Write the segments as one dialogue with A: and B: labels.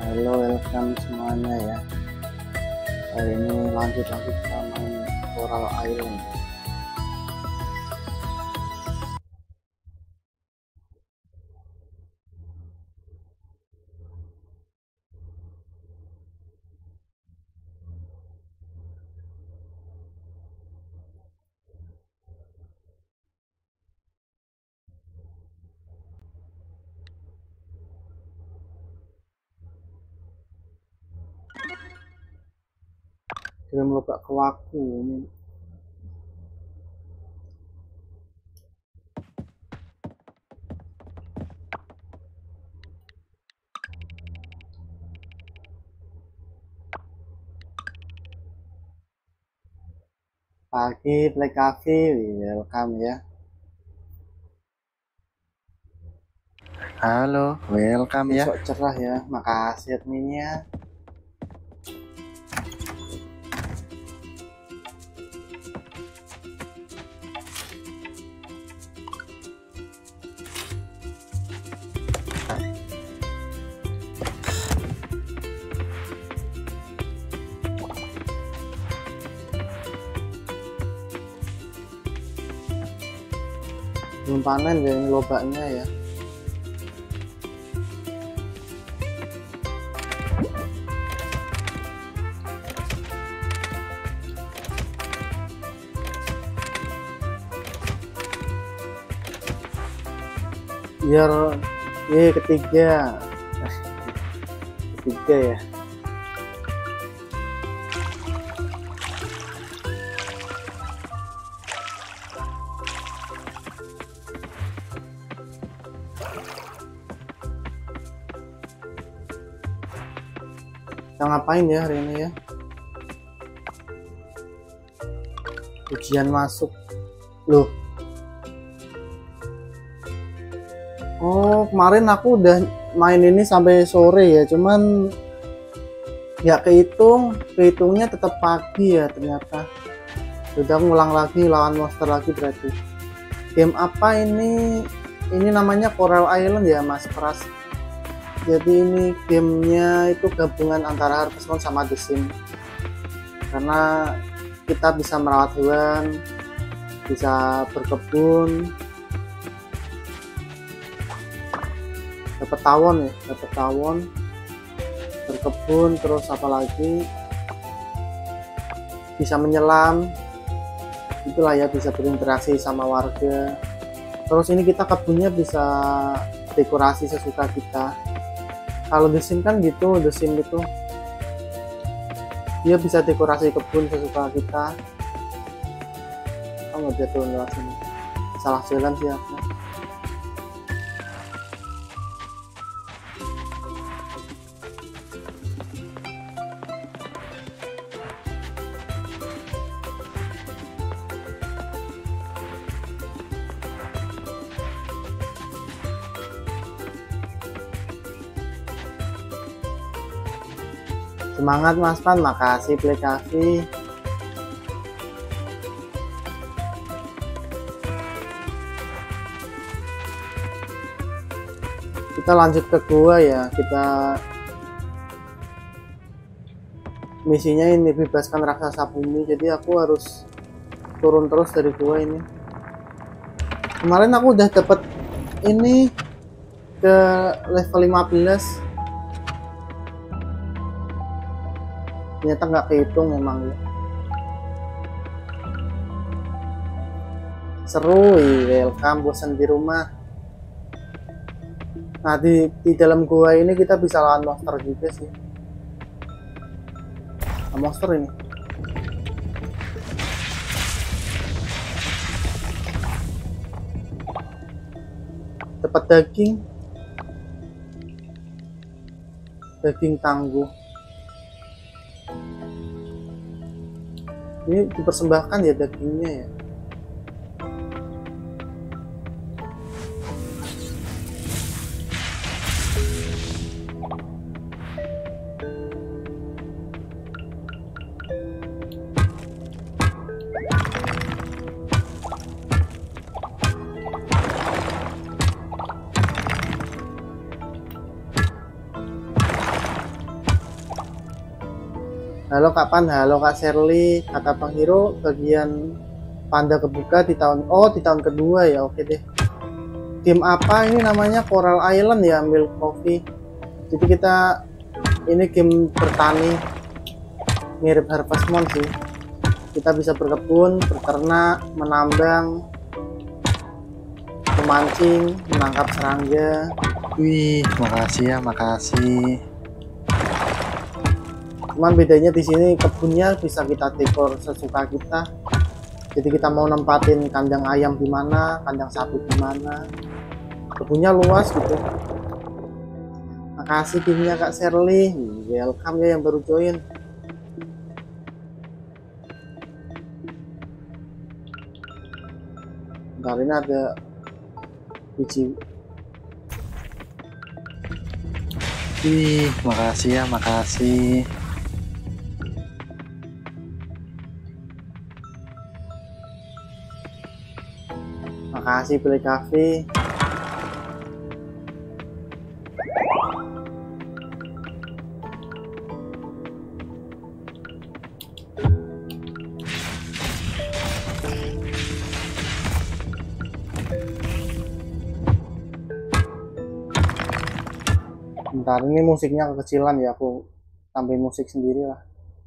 A: Halo, welcome semuanya ya. Hari ini lanjut lagi kita main Coral Island. Kita melupak ke waktu ini. Pagi Play Cafe, welcome ya. Halo, welcome ya. Besok cerah ya, makasih adminnya. Belum panen ya ini lobaknya ya. Biar ketiga ya. Kita ngapain ya hari ini ya? Ujian masuk loh. Oh, kemarin aku udah main ini sampai sore ya, cuman ya kehitungnya tetap pagi ya ternyata. Sudah ngulang lagi, lawan monster lagi berarti. Game apa ini? Ini namanya Coral Island ya Mas Pras. Jadi ini gamenya itu gabungan antara Harvest Moon sama The Sims. Karena kita bisa merawat hewan, bisa berkebun, dapat tawon, berkebun, terus apalagi bisa menyelam, itulah ya, bisa berinteraksi sama warga. Terus ini kita kebunnya bisa dekorasi sesuka kita. Kalau The Sims kan gitu, The Sims itu dia bisa dekorasi kebun sesuka kita. Oh nggak bisa turun lewat sini, salah jalan sih aku. Semangat Mas Pan, makasih Play Cafe. Kita lanjut ke gua ya. Kita misinya ini bebaskan raksasa bumi, jadi aku harus turun terus dari gua ini. Kemarin aku udah dapet ini ke level 15. Ternyata nggak kehitung memang ya. Seru, welcome, bosan di rumah. Nah di dalam gua ini kita bisa lawan monster juga sih. Nah, monster ini dapat daging tangguh. Ini dipersembahkan ya dagingnya ya. Halo Kak Pan, halo Kak Sherly. Kata Bang Hiro, bagian Panda kebuka di tahun kedua ya. Oke deh. Game apa ini namanya? Coral Island ya, Milk Coffee. Jadi ini game bertani, mirip Harvest Moon sih. Kita bisa berkebun, berternak, menambang, memancing, menangkap serangga.
B: Wih, makasih ya, makasih.
A: Cuman bedanya di sini kebunnya bisa kita dekor sesuka kita. Jadi kita mau nempatin kandang ayam di mana, kandang sapi di mana. Kebunnya luas gitu. Makasih timnya Kak Sherly. Welcome ya yang baru join. Bentar, ini ada biji.
B: Wih, makasih ya, makasih.
A: Makasih Play Cafe. Bentar, ini musiknya kekecilan ya, aku tambahin musik sendiri lah.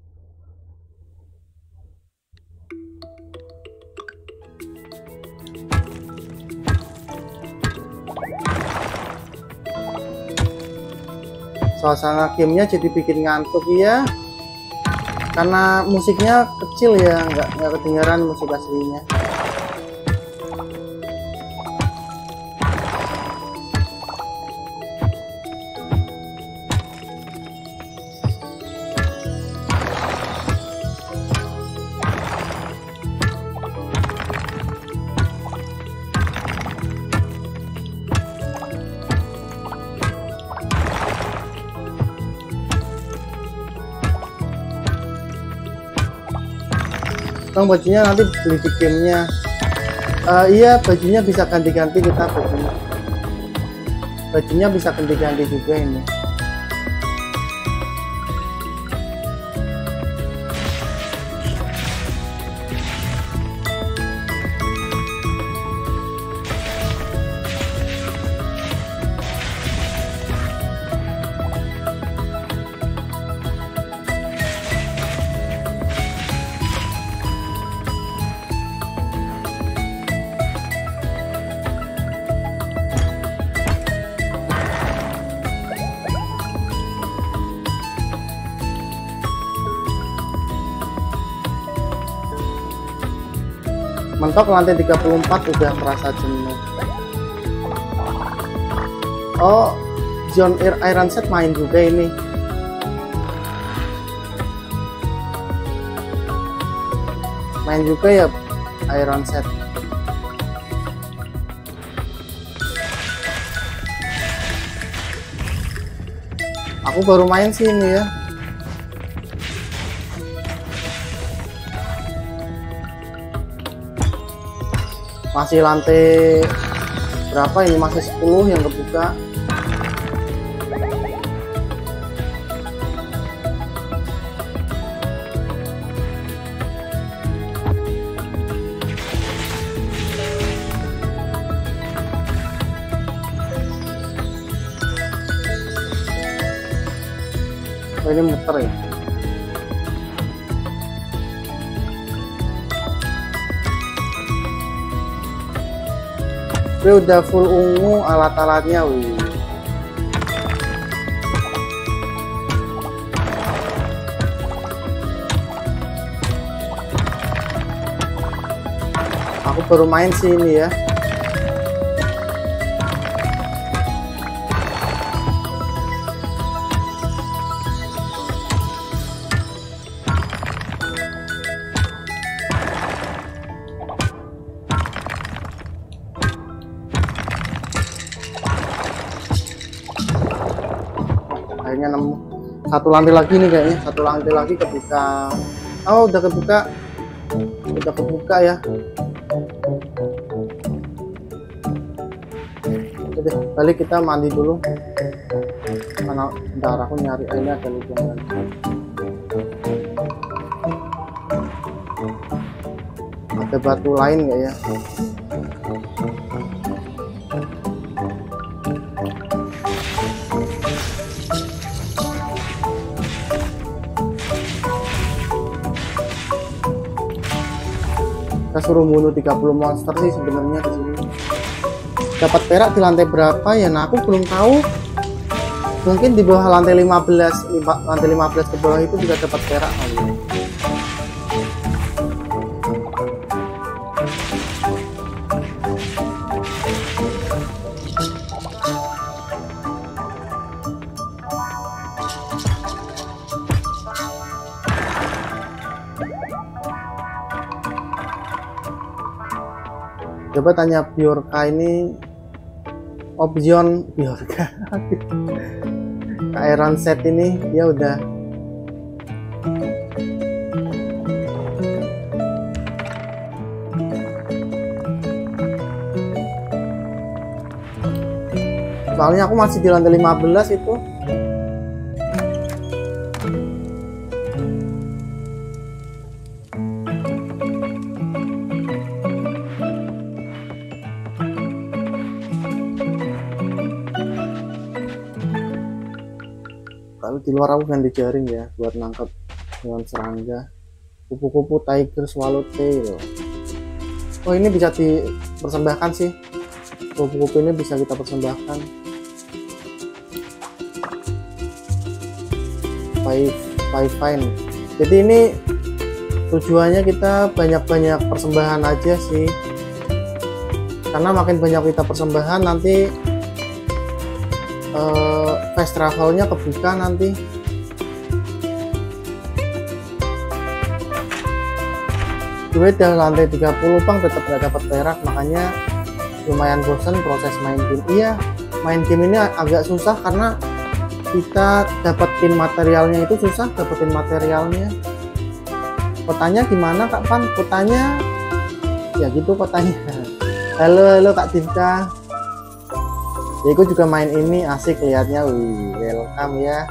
A: Suasana gamenya jadi bikin ngantuk ya, karena musiknya kecil ya, nggak kedengaran musik aslinya. Bang, bajunya nanti beli di gamenya. Iya, bajunya bisa ganti-ganti kita bajunya. Bajunya bisa ganti-ganti juga ini. Mentok lantai 34 udah merasa jenuh. Oh, John Iron Set main juga ini. Main juga ya Iron Set. Aku baru main sih ini ya. Masih lantai berapa ini, masih 10 yang kebuka. Oh, ini muter ya. Ini udah full ungu alat-alatnya, wih. Aku baru main sih ini ya. Akhirnya nemu satu lantai lagi nih kayaknya, satu lantai lagi kebuka. Oh, udah kebuka ya. Oke deh, balik, kita mandi dulu. Karena bentar aku nyari, ini ada lubang lagi. Ada batu lain nggak ya? Kita suruh bunuh 30 monster sih sebenarnya di sini. Dapat perak di lantai berapa ya? Nah, aku belum tahu. Mungkin di bawah lantai 15, lantai 15 ke bawah itu juga dapat perak kali ya. Coba tanya Bjorka ini, Option Bjorka Iron Set ini dia udah soalnya aku masih di lantai 15 itu. Kalau di luar aku ganti jaring ya buat nangkep hewan serangga. Kupu-kupu tiger swallowtail. Oh, ini bisa dipersembahkan sih. Kupu-kupu ini bisa kita persembahkan. Fine. Jadi ini tujuannya kita banyak-banyak persembahan aja sih. Karena makin banyak kita persembahan nanti fast travelnya kebuka nanti. Gue di lantai 30 bang tetap gak dapat perak, makanya lumayan bosan proses main game. Iya, main game ini agak susah karena kita dapetin materialnya itu susah, dapetin materialnya. Kotanya gimana Kak Pan? Kotanya ya gitu kotanya. Halo Kak Dinka. Ya, aku juga main ini asik lihatnya. Wih, welcome ya.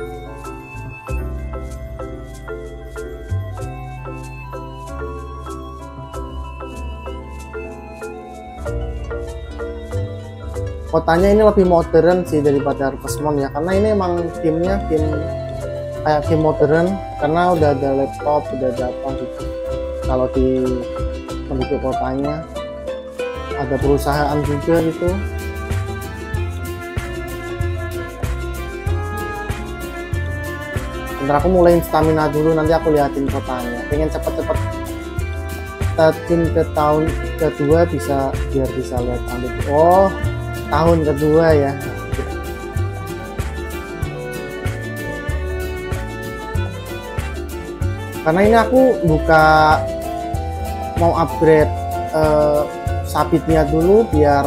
A: Kotanya ini lebih modern sih daripada Harvest Moon ya, karena ini emang gamenya game kayak game modern karena udah ada laptop, udah ada apa gitu. Kalau di penduduk kotanya ada perusahaan juga gitu. Bentar aku mulai stamina dulu, nanti aku liatin kotanya. Pengen cepet-cepet terjun ke tahun kedua biar bisa lihat ambil. Oh, tahun kedua ya. Karena ini aku mau upgrade sabitnya dulu biar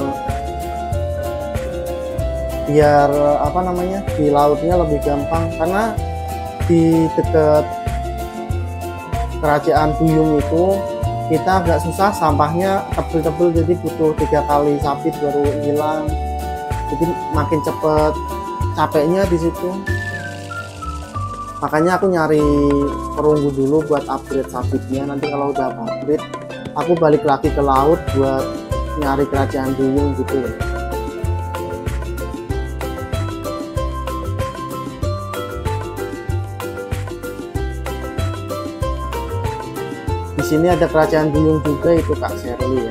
A: apa namanya, di lautnya lebih gampang, karena di dekat kerajaan Duyung itu kita agak susah, sampahnya tebel-tebel, jadi butuh 3 kali sabit baru hilang, jadi makin cepet capeknya di situ. Makanya aku nyari perunggu dulu buat upgrade sabitnya. Nanti kalau udah upgrade aku balik lagi ke laut buat nyari kerajaan Duyung gitu ya. Di sini ada kerajaan Duyung juga itu Kak Shirley ya.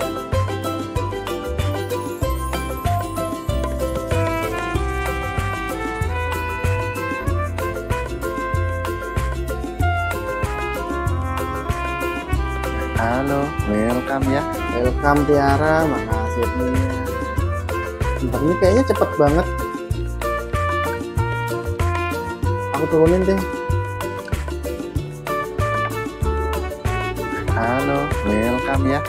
B: Halo, welcome ya.
A: Welcome Tiara, makasih adminnya. Bentar, ini kayaknya cepet banget. Aku turunin deh.
B: Halo, welcome ya.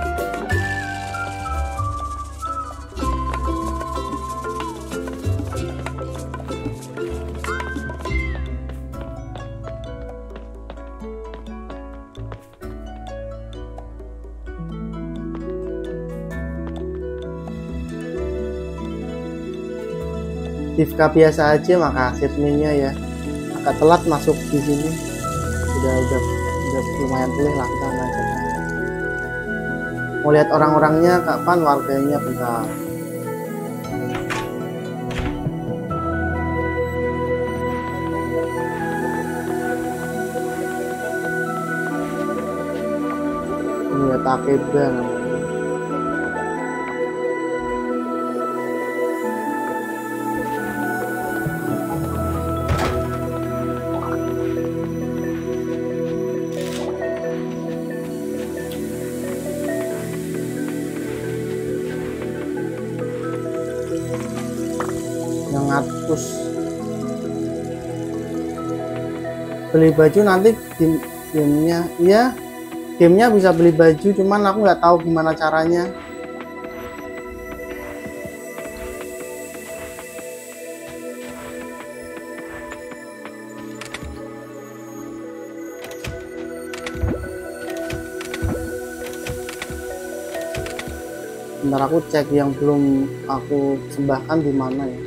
A: Tifka biasa aja, makasih adminnya ya. Agak telat masuk di sini. Udah lumayan pulih lah kita ngajak. Mau lihat orang-orangnya kapan, warganya bentar. Ini ya Takeda namanya. Yang ngatus beli baju nanti gamenya, iya gamenya bisa beli baju, cuman aku nggak tahu gimana caranya. Bentar aku cek yang belum aku sembahkan di mana ya.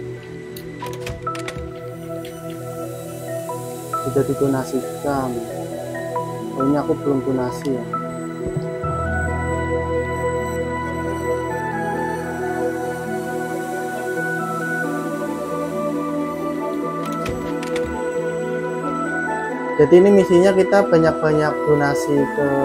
A: Sudah didonasikan. Oh, ini aku belum donasi ya. Jadi ini misinya kita banyak-banyak donasi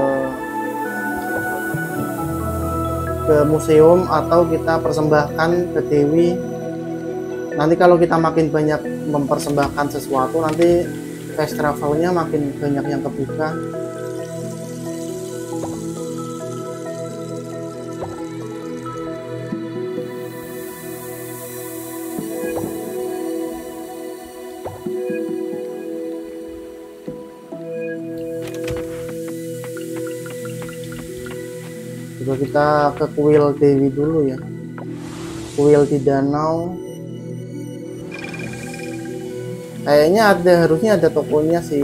A: ke museum atau kita persembahkan ke Dewi. Nanti kalau kita makin banyak mempersembahkan sesuatu, nanti fast travelnya makin banyak yang kebuka. Coba kita ke kuil Dewi dulu ya. Kuil di danau. Kayaknya harusnya ada tokonya sih.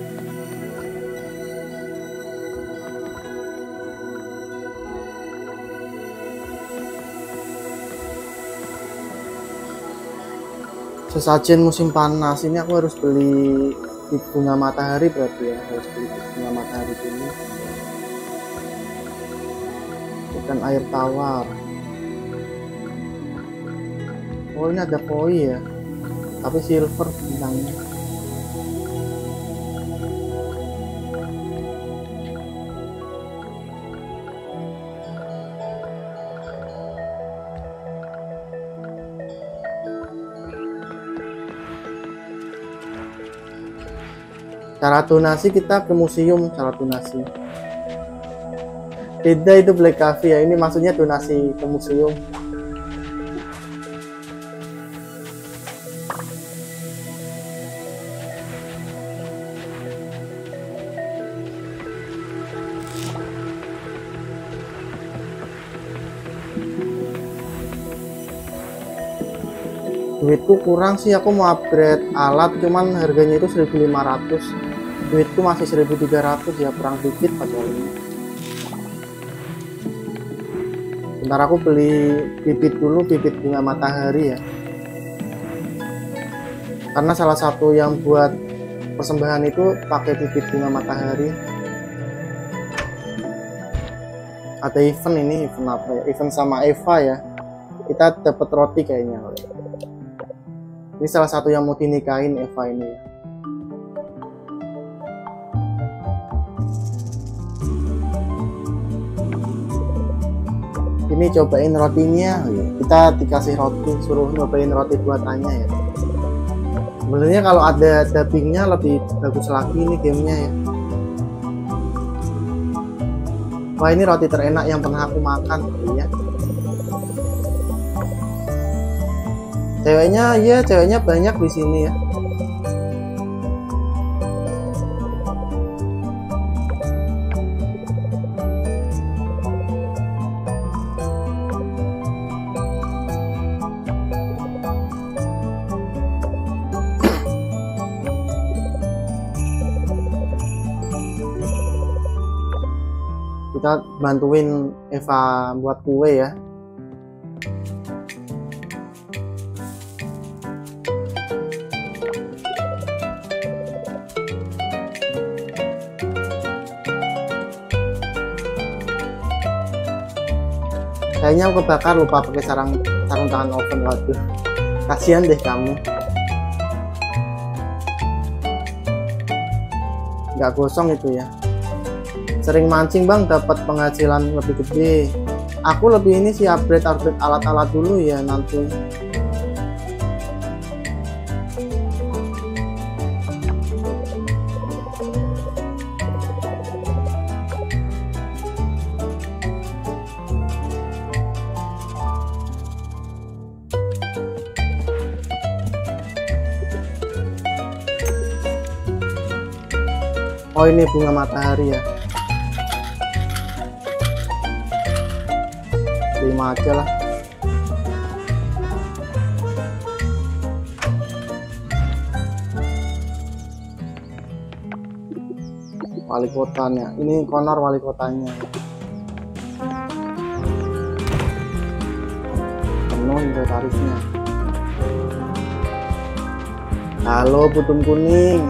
A: Sesajen musim panas ini aku harus beli bunga matahari, berarti ya harus beli bunga matahari dulu. Ikan air tawar. Oh, ini ada koi ya, tapi silver bintangnya. Cara donasi kita ke museum, cara donasi. Beda itu Black Cafe ya, ini maksudnya donasi ke museum. Duitku kurang sih, aku mau upgrade alat cuman harganya itu 1.500. Duitku masih 1.300 ya, kurang dikit pasalnya. Bentar aku beli bibit dulu, bibit bunga matahari ya, karena salah satu yang buat persembahan itu pakai bibit bunga matahari. Ada event ini, event apa ya, event sama Eva ya, kita dapat roti kayaknya. Ini salah satu yang mau dinikahin Eva ini ya. Ini cobain rotinya, kita dikasih roti, suruh nyobain roti buatannya ya. Sebenarnya kalau ada dubbingnya lebih bagus lagi ini gamenya ya. Wah, ini roti terenak yang pernah aku makan ya. Ceweknya banyak di sini ya. Kita bantuin Eva buat kue ya. Kayaknya aku kebakar, lupa pakai sarung tangan oven. Waduh, kasihan deh kamu. Nggak gosong itu ya. Sering mancing bang, dapat penghasilan lebih gede. Aku lebih ini sih upgrade alat-alat dulu ya nanti. Oh ini bunga matahari ya, terima aja lah. Wali kotanya, ini Connor wali kotanya. Penuh inventarisnya. Halo putung kuning.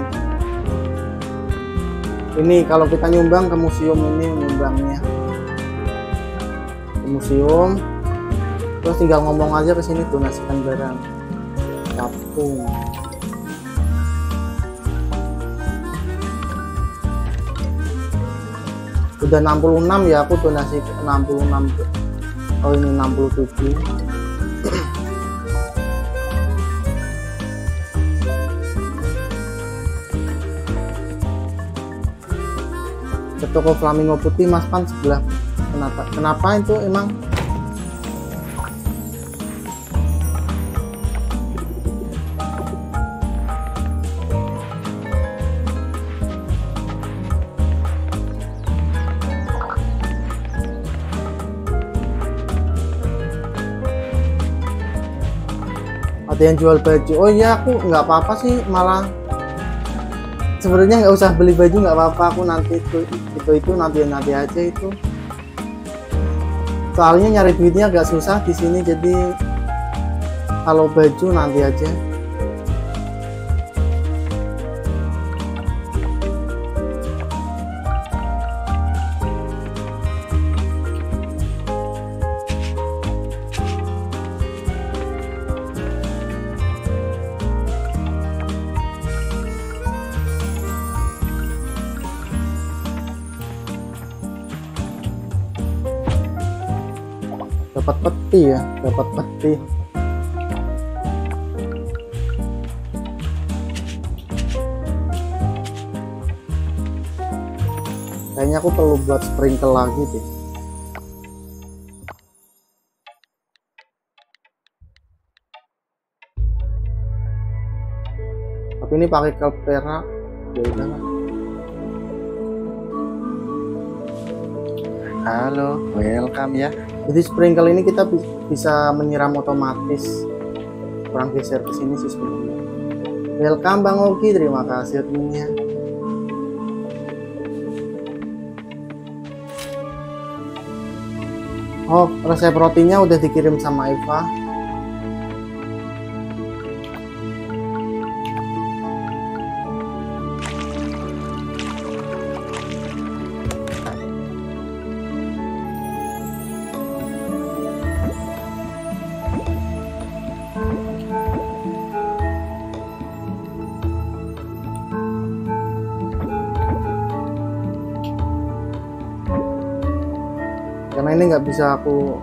A: Ini kalau kita nyumbang ke museum, ini nyumbangnya ke museum, terus tinggal ngomong aja ke sini donasikan barang. Capung. Udah 66 ya, aku donasi ke 66. Oh ini 67. Ke toko flamingo putih Mas Pan sebelah. Kenapa itu emang? Ada yang jual baju. Oh iya, aku nggak apa-apa sih, malah sebenarnya nggak usah beli baju, nggak apa-apa. Aku nanti itu nanti aja itu. Soalnya nyari duitnya agak susah di sini, jadi kalau baju nanti aja. Dapat peti ya, dapat peti. Kayaknya aku perlu buat sprinkle lagi deh. Tapi ini pakai kelp perak, ya udahlah.
B: Halo, welcome ya.
A: Jadi sprinkle ini kita bisa menyiram otomatis. Kurang geser ke sini sih sebenarnya. Welcome Bang Ogi, terima kasih adminnya. Oh, resep rotinya udah dikirim sama Eva. Karena ini nggak bisa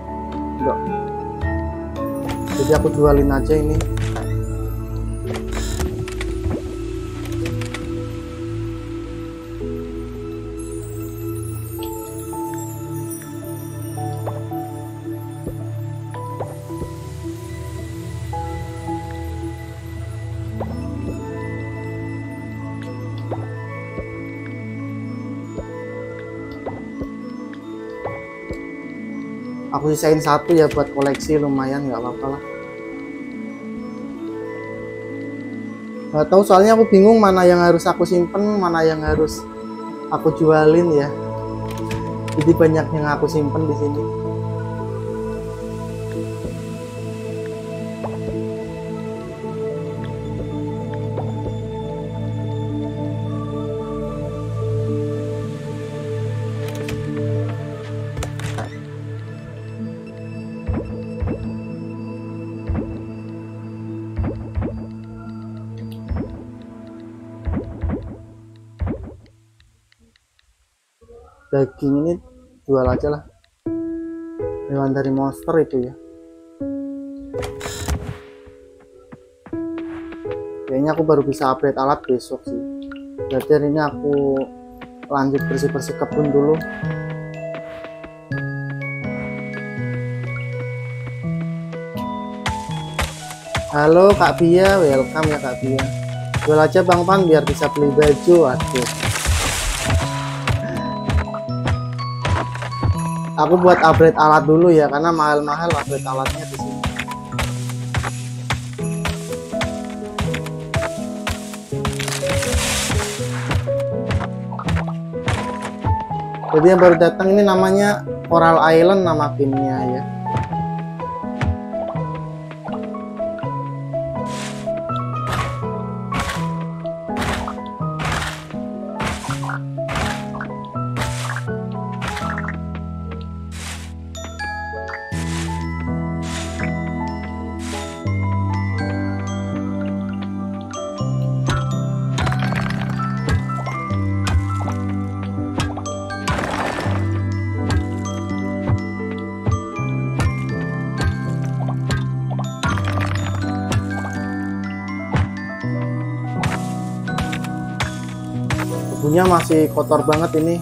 A: jadi aku jualin aja ini. Aku sisain satu ya buat koleksi, lumayan, nggak apa-apa lah. Nggak tahu soalnya aku bingung mana yang harus aku simpen, mana yang harus aku jualin ya. Jadi banyak yang aku simpen di sini. daging ini jual aja lah, hewan dari monster itu ya. Kayaknya aku baru bisa upgrade alat besok sih. Jadi hari ini aku lanjut bersih-bersih kebun dulu. Halo Kak Bia, welcome ya Kak Bia. Jual aja Bang Pan biar bisa beli baju. Aduh. Aku buat upgrade alat dulu ya, karena mahal-mahal upgrade alatnya di sini. Jadi yang baru datang ini namanya Coral Island nama gamenya ya. Kebunnya masih kotor banget ini.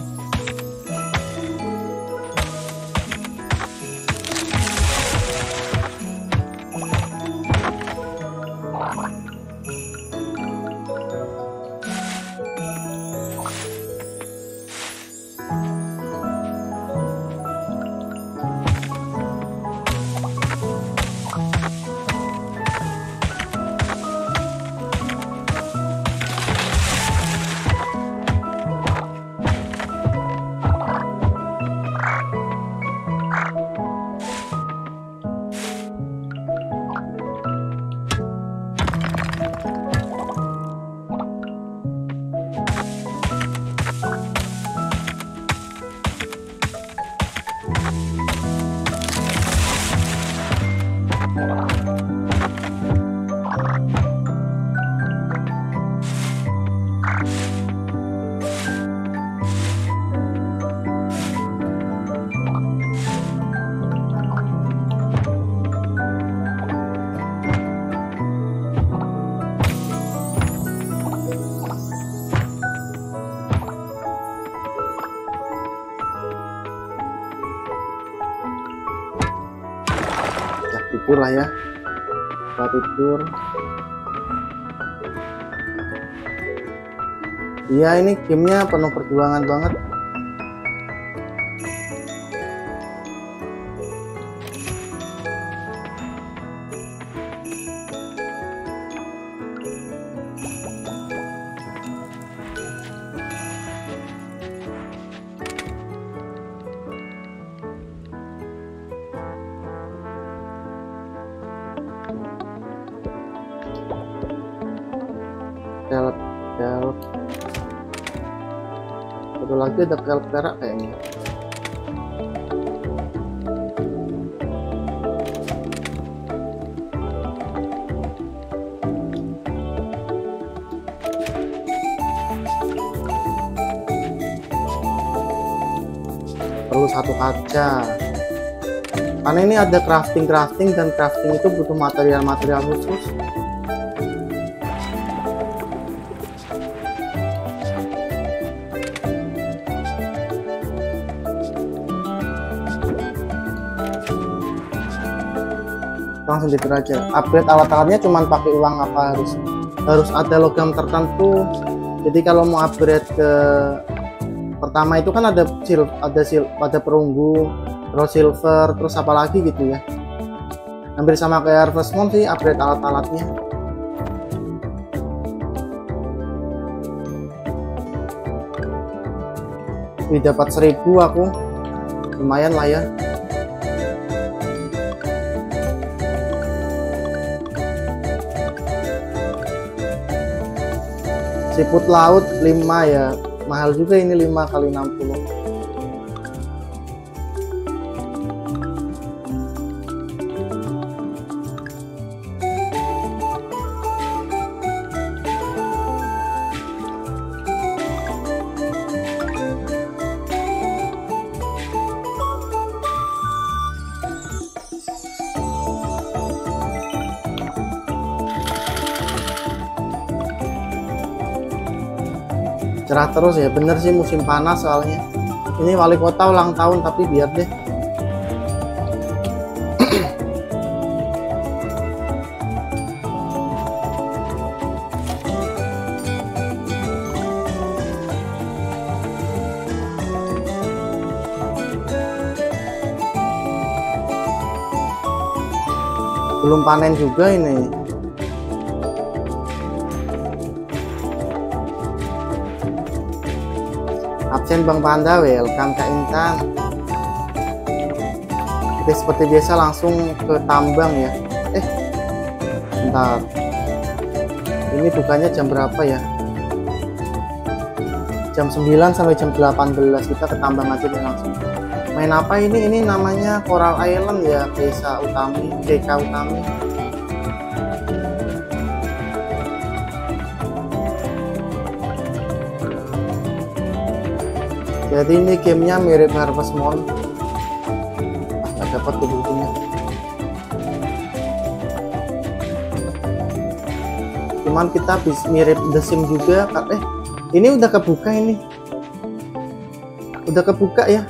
A: Tidur lah ya, kita tidur. Iya, ini gamenya penuh perjuangan banget. Kelp satu lagi ada kelp perak kayaknya. Perlu satu kaca, karena ini ada crafting dan crafting itu butuh material khusus. Langsung tidur aja. Upgrade alat-alatnya cuman pakai uang apa harus ada logam tertentu. Jadi kalau mau upgrade ke pertama itu kan ada perunggu, terus silver, terus apa lagi gitu ya. Hampir sama kayak Harvest Moon sih upgrade alat-alatnya. Wih, dapat 1000 aku. Lumayan lah ya. Siput laut 5 ya, mahal juga ini 5 kali 60. cerah terus ya. Bener sih musim panas soalnya. Ini wali kota ulang tahun, tapi biar deh. Belum panen juga ini. Absen Bang Panda, welcome Kak Intan. Oke, seperti biasa langsung ke tambang ya. Bentar. Ini bukanya jam berapa ya? Jam 9 sampai jam 18. Kita ke tambang aja deh langsung. Main apa ini? Ini namanya Coral Island ya, Desa Utami, DK Utami. Jadi ini gamenya mirip Harvest Moon. Nggak dapat tuh bukunya. Cuman kita bisa mirip The Sims juga. Ini udah kebuka ini. Udah kebuka ya.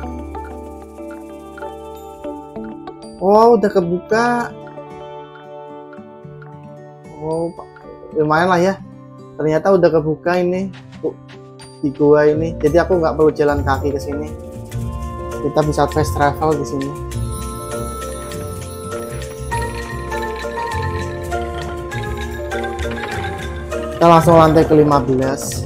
A: Oh, udah kebuka. Oh, lumayan lah ya. Ternyata udah kebuka ini di gua ini. Jadi aku nggak perlu jalan kaki ke sini. Kita bisa fast travel di sini. Kita langsung lantai ke-15.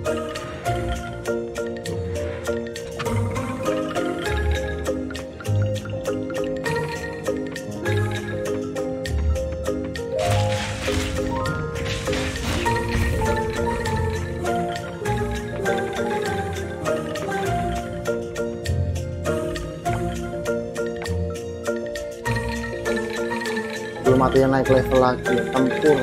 A: Belum ada yang naik level lagi, tempur.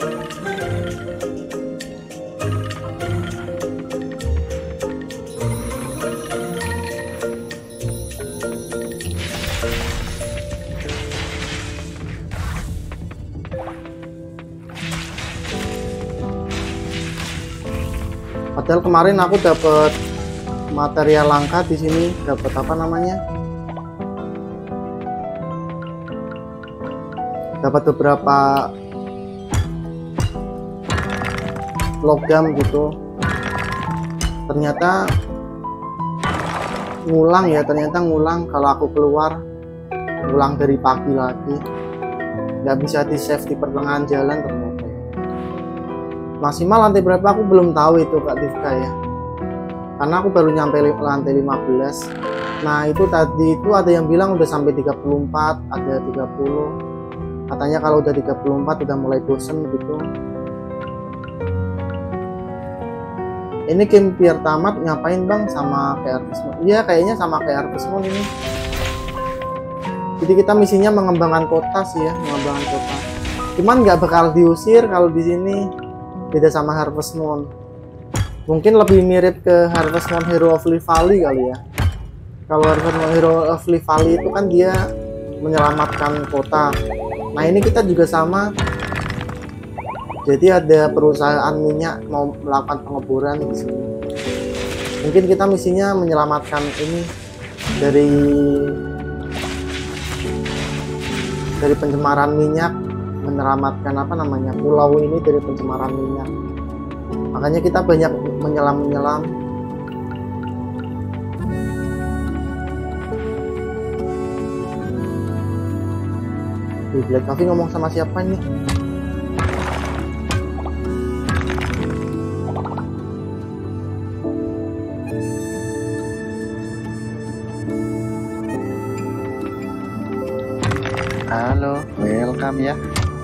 A: Padahal kemarin aku dapat material langka di sini, dapat apa namanya? Dapat beberapa logam gitu. Ternyata ngulang ya, kalau aku keluar ulang dari pagi lagi, nggak bisa di save di pertengahan jalan ternyata. Maksimal lantai berapa aku belum tahu itu Kak Tifka ya, karena aku baru nyampe lantai 15. Nah itu tadi itu ada yang bilang udah sampai 34, ada 30. Katanya kalau udah 34 udah mulai bosen gitu. Ini game biar tamat ngapain Bang? Sama kayak Harvest Moon? Iya kayaknya sama kayak Harvest Moon ini. Jadi kita misinya mengembangkan kota sih ya, mengembangkan kota. Cuman nggak bakal diusir kalau di sini. Beda sama Harvest Moon. Mungkin lebih mirip ke Harvest Moon Hero of Lee Valley kali ya. Kalau Harvest Moon Hero of Lee Valley itu kan dia menyelamatkan kota. Nah ini kita juga sama. Jadi ada perusahaan minyak mau melakukan pengeboran di sini. Mungkin kita misinya menyelamatkan ini dari pencemaran minyak, menyelamatkan apa namanya pulau ini dari pencemaran minyak. Makanya kita banyak menyelam. Di Black Coffee ngomong sama siapa nih?
B: Halo, welcome ya.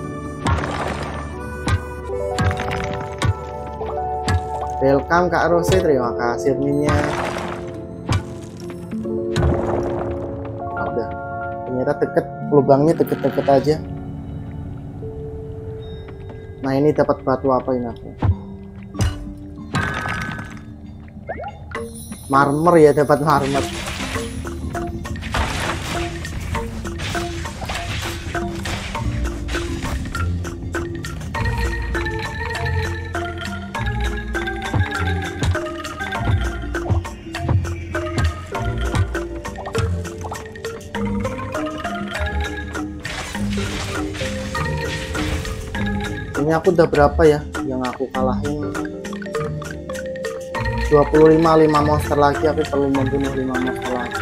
A: Welcome Kak Rose, terima kasih adminnya. Udah, ternyata deket, lubangnya deket-deket aja. Nah ini dapat batu apa ini aku? Marmer ya, dapat marmer. skornya aku udah berapa ya yang aku kalahin? 25. 5 monster lagi, aku perlu membunuh 5 monster lagi.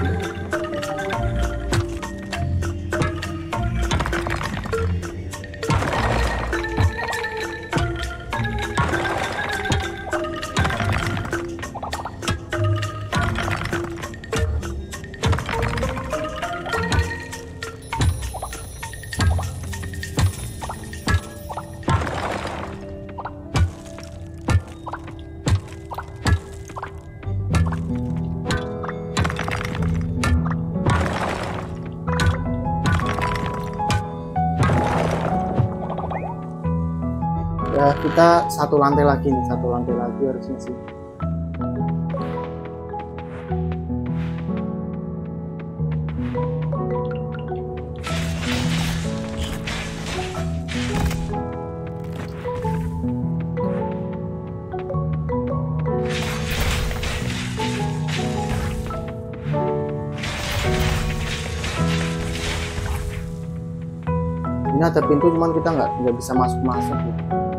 A: Ya kita satu lantai lagi nih, satu lantai lagi harusnya sih. Ini ada pintu cuman kita nggak bisa masuk gitu.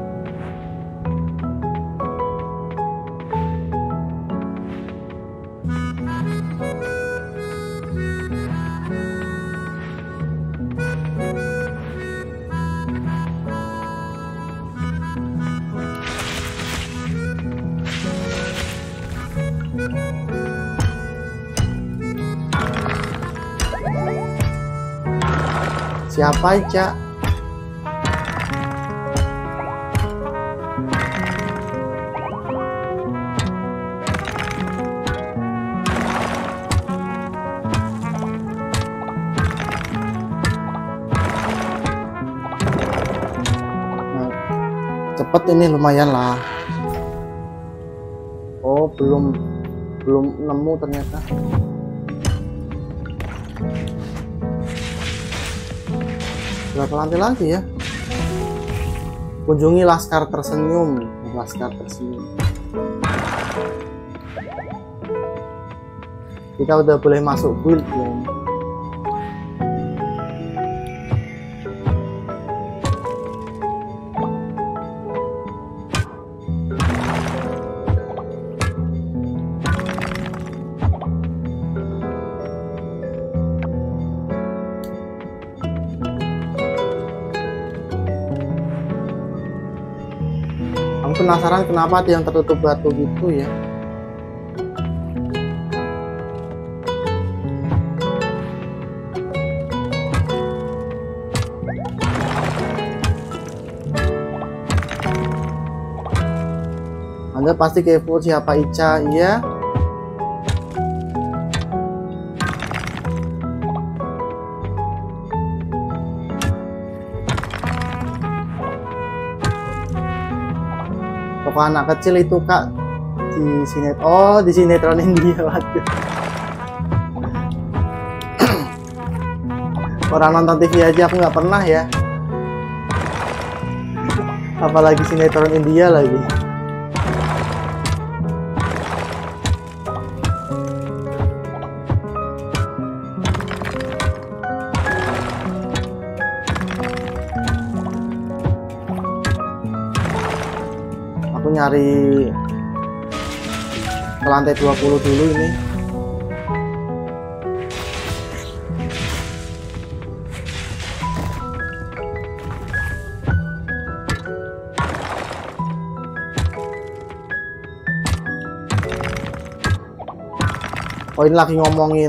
A: Siapa aja? Nah, cepet ini lumayan lah. Oh, belum nemu ternyata. Berapa lantai lagi ya? Kunjungi Laskar Tersenyum. Laskar Tersenyum. Kita udah boleh masuk guild belum? Penasaran kenapa ada yang tertutup batu gitu ya. Anda pasti kepo siapa Ica, iya. Toko anak kecil itu Kak di sinetron. Oh, di sinetron India. Waduh. Orang nonton TV aja aku nggak pernah ya. Apalagi sinetron India lagi. Aku nyari ke lantai 20 dulu ini. Oh, ini lagi ngomongin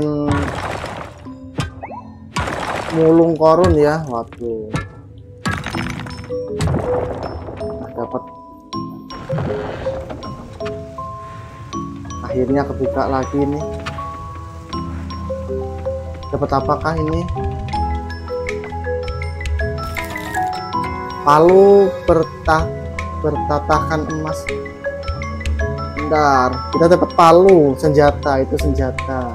A: mulung korun ya. Waduh. Dapat. Akhirnya kebuka lagi nih. Dapat apakah ini? Palu bertatakan emas. Bentar, kita dapat palu, senjata, itu senjata.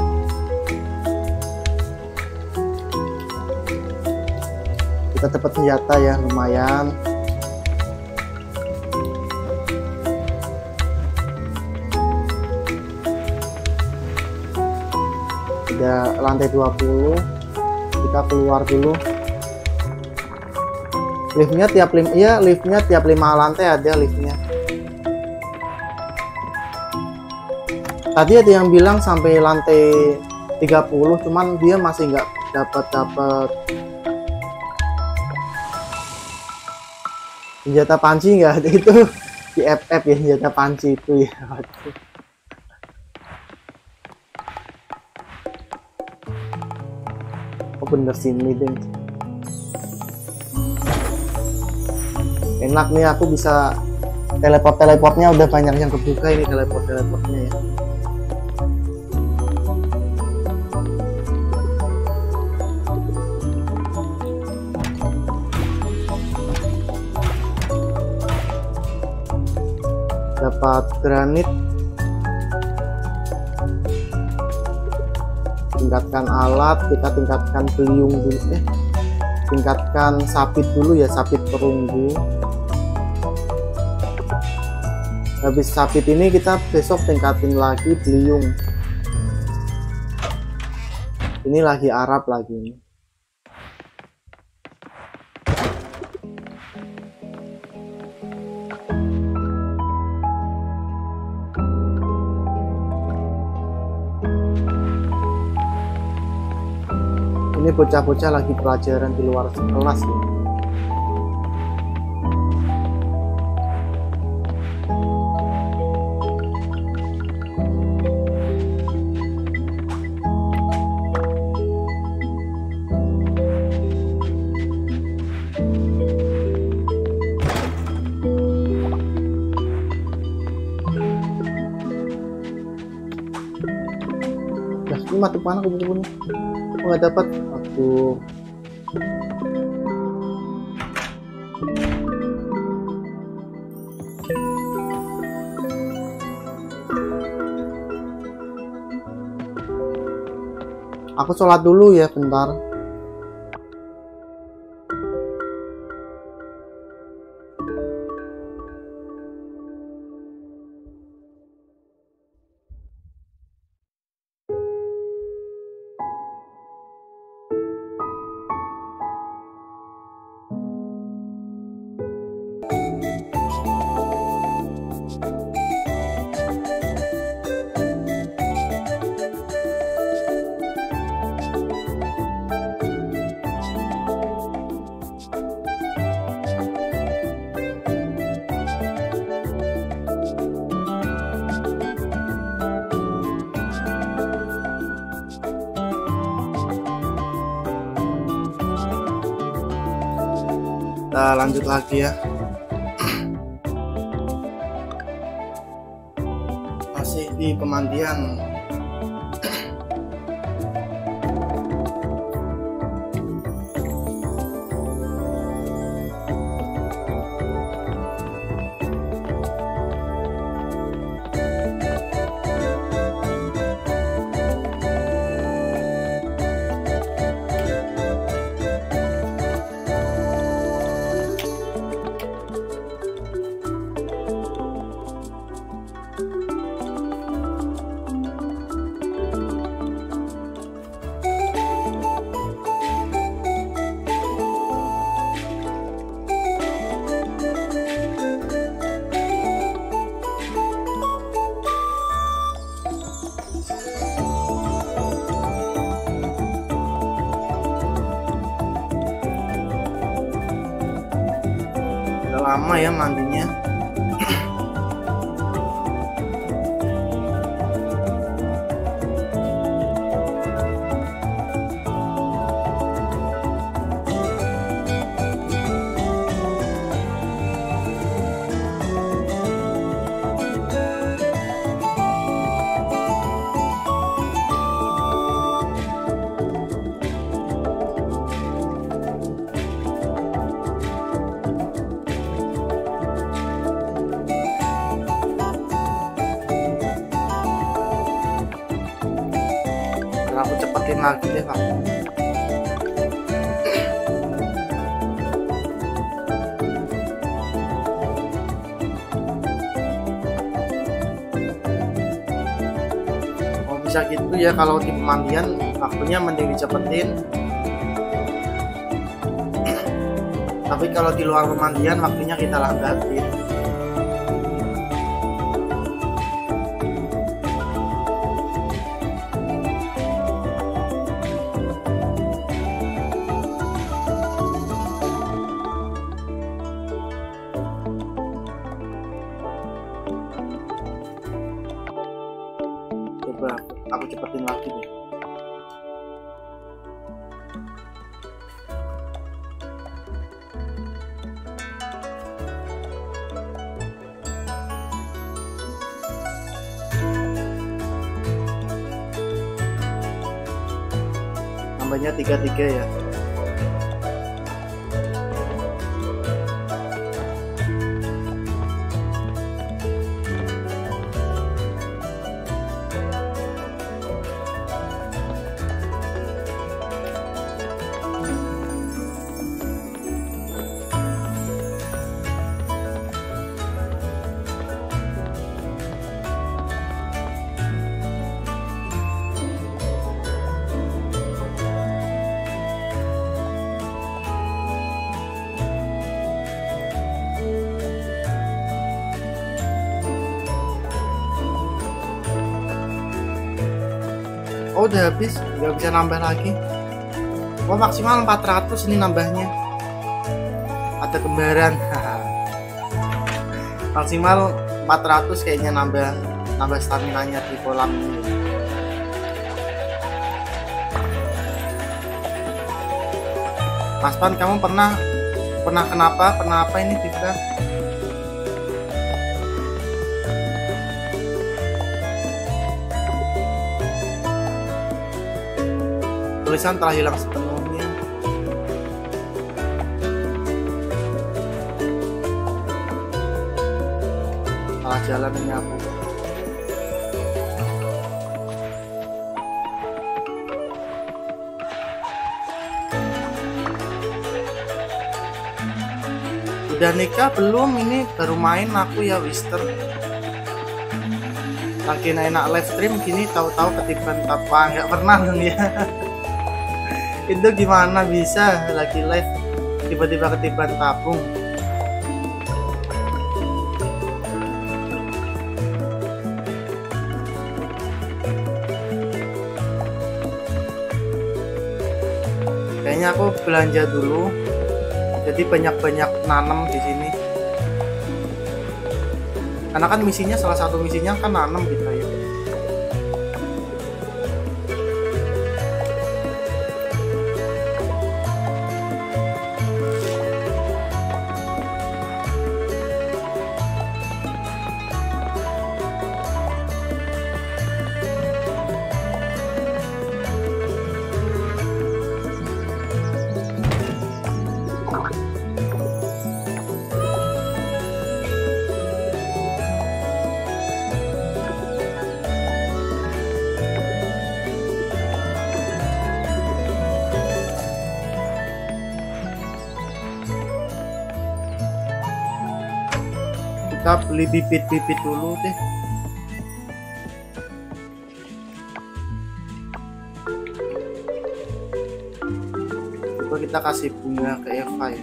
A: Kita dapat senjata ya, lumayan. Udah lantai 20, kita keluar dulu. Liftnya tiap 5, iya liftnya tiap 5 lantai ada liftnya. Tadi ada yang bilang sampai lantai 30, cuman dia masih nggak dapat senjata panci, nggak ada itu di FF ya, senjata panci itu ya. Oh bener sini deh. Enak nih, aku bisa teleportnya udah banyak yang kebuka ini, teleportnya ya. Dapat granit, tingkatkan alat, kita tingkatkan beliung dulu, tingkatkan sapit dulu ya, sapit perunggu. Habis sapit ini kita besok tingkatin lagi beliung. Ini lagi Arab lagi ini. Ini bocah-bocah lagi pelajaran di luar kelas ya. Nah, ini mati mana kubu-kubu nih? Nggak dapat. Aduh. Aku sholat dulu ya bentar. Kita lanjut lagi ya. Masih di pemandian. Lama ya mandinya. Aku cepetin lagi deh Pak. Oh bisa gitu ya, kalau di pemandian waktunya mending dicepetin. Tapi kalau di luar pemandian waktunya kita lambatin. Coba aku cepetin lagi nih. Nambahnya 33 ya. Oh, udah habis, nggak bisa nambah lagi. Wah, maksimal 400 ini nambahnya. Ada kembaran. Maksimal 400 kayaknya nambah stamina-nya di kolam ini. Mas Pan, kamu pernah kenapa ini juga? Tulisan telah hilang sepenuhnya. Salah jalan ini aku. Udah nikah belum? Ini baru main aku ya, Wister. Lagi enak live stream gini tahu-tahu ketiban apa, nggak pernah dong ya. Itu gimana bisa lagi live tiba-tiba ketiban tabung? Kayaknya aku belanja dulu, jadi banyak-banyak nanam di sini. Karena kan misinya, salah satu misinya kan nanam gitu ya. Kita beli bibit-bibit dulu deh. Coba kita kasih bunga ke Eva ya.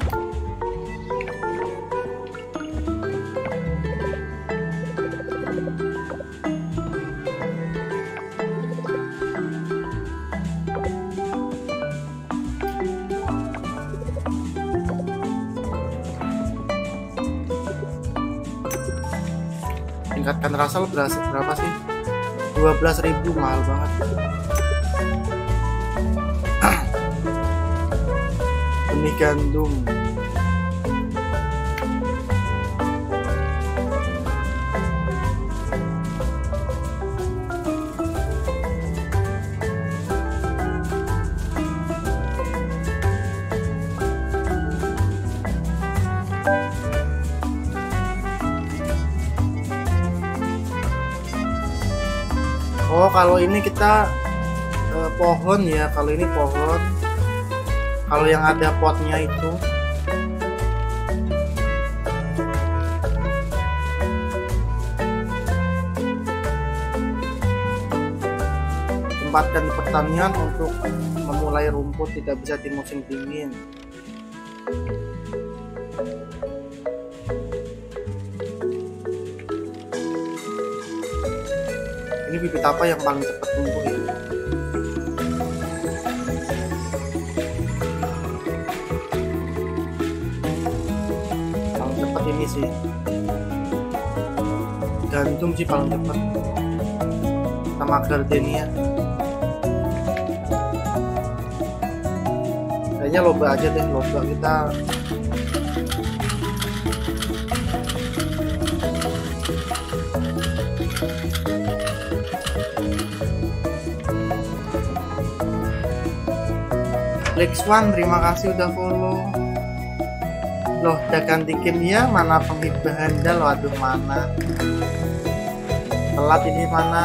A: Tingkatkan rasa berapa sih? 12.000, mahal banget. Benih gandum. Oh, kalau ini kita pohon ya, kalau ini pohon. Kalau yang ada potnya itu. Tempatkan pertanian untuk memulai rumput, tidak bisa di musim dingin. Ini bibit apa yang paling cepat tumbuh ya? Paling cepat ini sih. Gantung sih paling cepat. Sama gardenia. Kayaknya loba aja deh, loba kita. Lex One, terima kasih udah follow. Loh, udah ganti game ya? Mana penghibah Anda loh? Aduh, mana? Telat ini mana?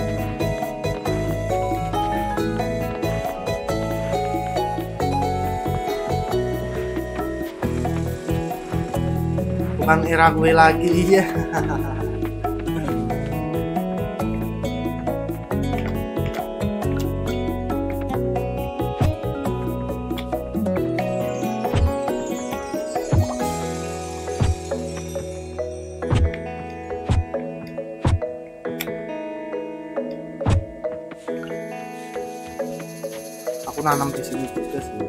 A: Bukan era gue lagi ya. Aku nanam di sini juga sih.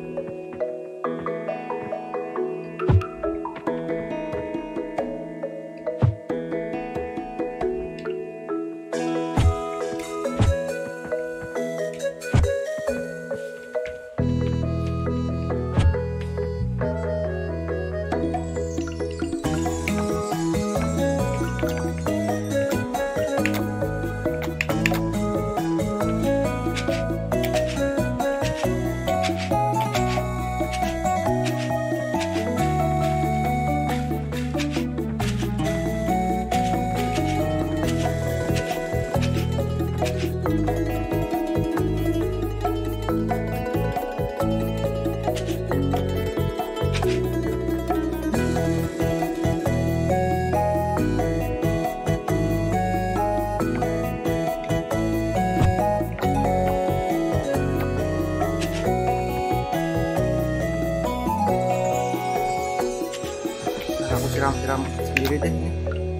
A: Aku siram-siram sendiri deh nih.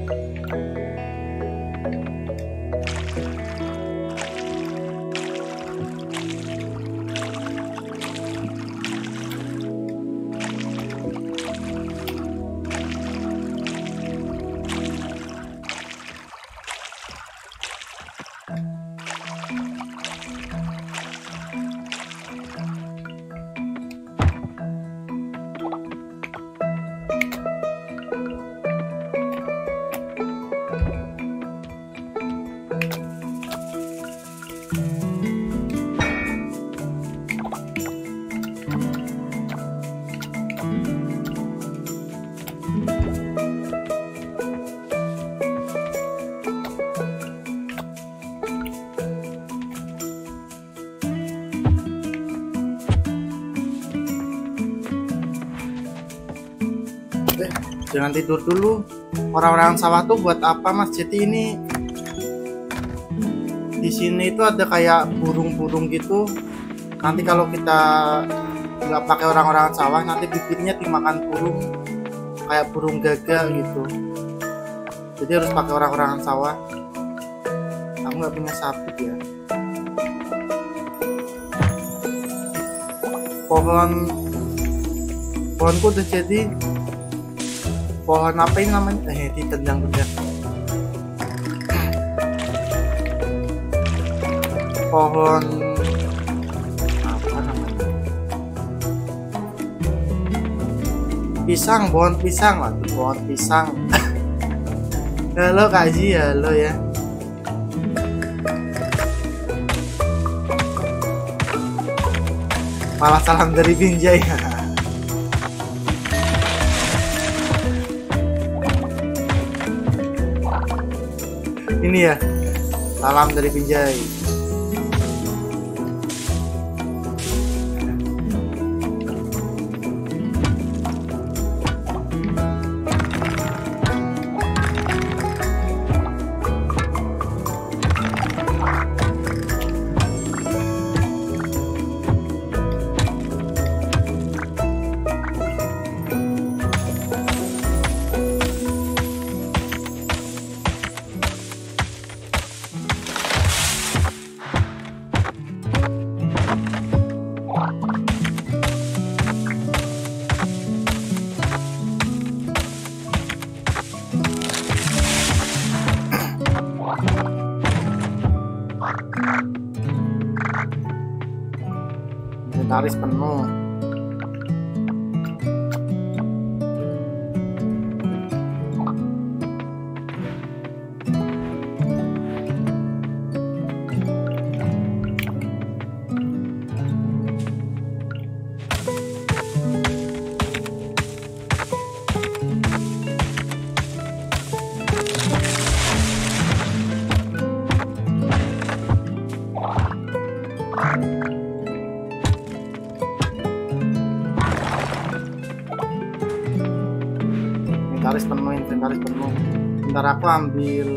A: Jangan tidur dulu. Orang-orang sawah tuh buat apa Mas? Jadi ini di sini itu ada kayak burung-burung gitu. Nanti kalau kita nggak pakai orang-orang sawah, nanti bibitnya dimakan burung, kayak burung gagak gitu. Jadi harus pakai orang-orang sawah. Aku nggak punya sapi ya. Pohonku udah jadi. Pohon apa ini namanya? Ditendang-tendang. Pohon apa namanya? Pisang, pohon pisang. Waduh, pohon pisang. Halo Kak Ji, halo ya. Malah salam dari Binjai. Ini ya, salam dari Binjai. inventaris penuh. Inventaris penuh. Bentar aku ambil,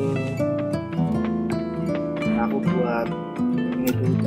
A: aku buat ini dulu.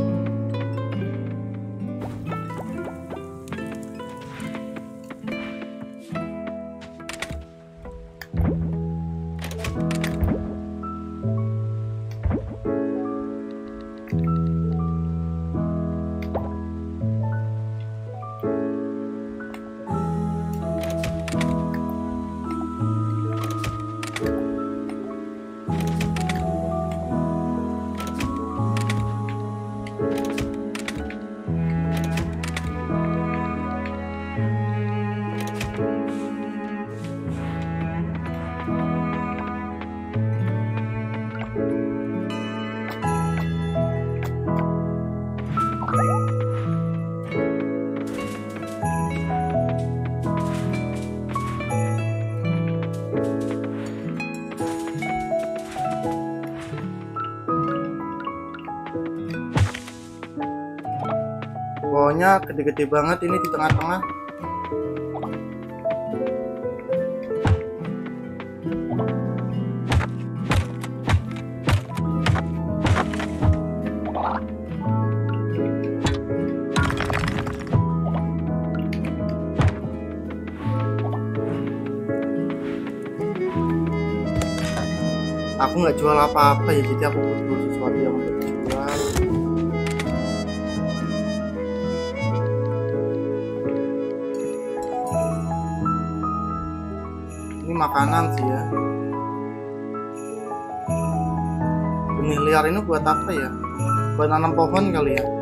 A: Pokoknya gede-gede banget ini di tengah-tengah. Aku nggak jual apa-apa ya, jadi aku butuh sesuatu yang untuk dijual. Ini makanan sih ya. Benih liar ini buat apa ya? Buat nanam pohon kali ya.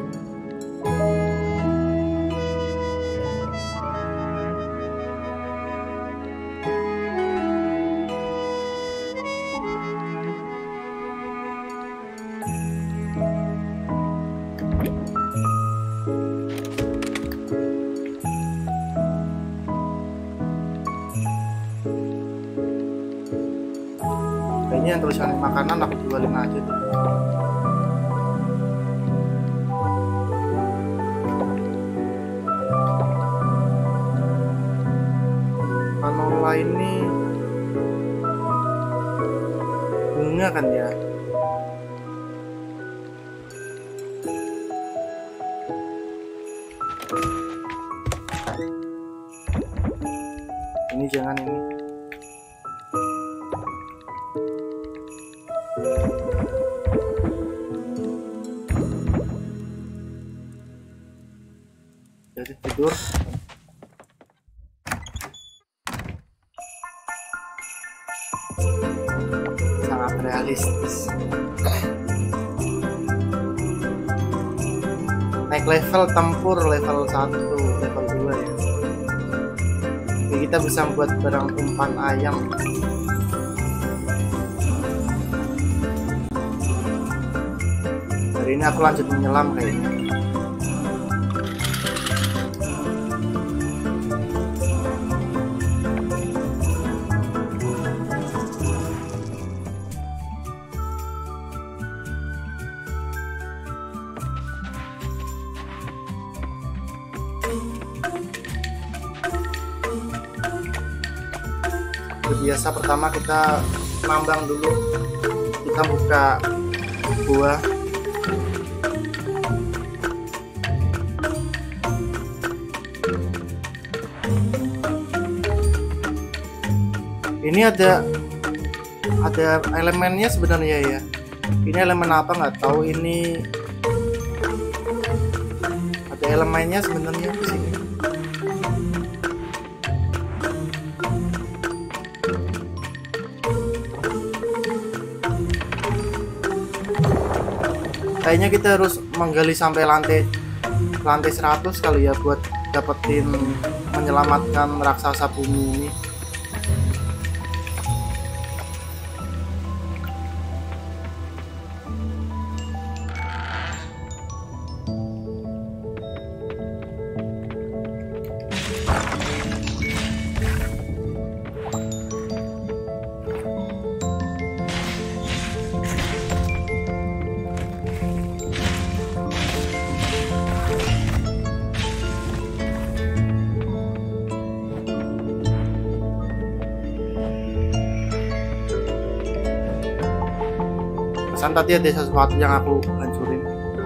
A: Kayaknya yang tulisan makanan aku jualin aja deh. Canola ini bunga kan ya. Ini jangan ini. Jadi tidur. Sangat realistis. Naik level tempur level 1, level 2 ya. Jadi kita bisa buat barang umpan ayam. Hari ini aku lanjut menyelam kayaknya. Biasa pertama kita nambang dulu, kita buka buah. Ini ada elemennya sebenarnya ya. Ini elemen apa nggak tahu, ini ada elemennya sebenarnya di sini. Kayaknya kita harus menggali sampai lantai lantai 100 kali ya buat dapetin menyelamatkan raksasa bumi ini. Pesan tadi ada sesuatu yang aku hancurin.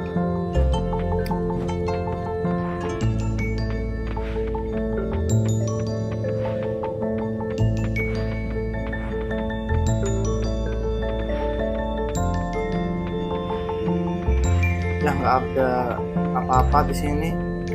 A: Ya nggak ada apa-apa di sini.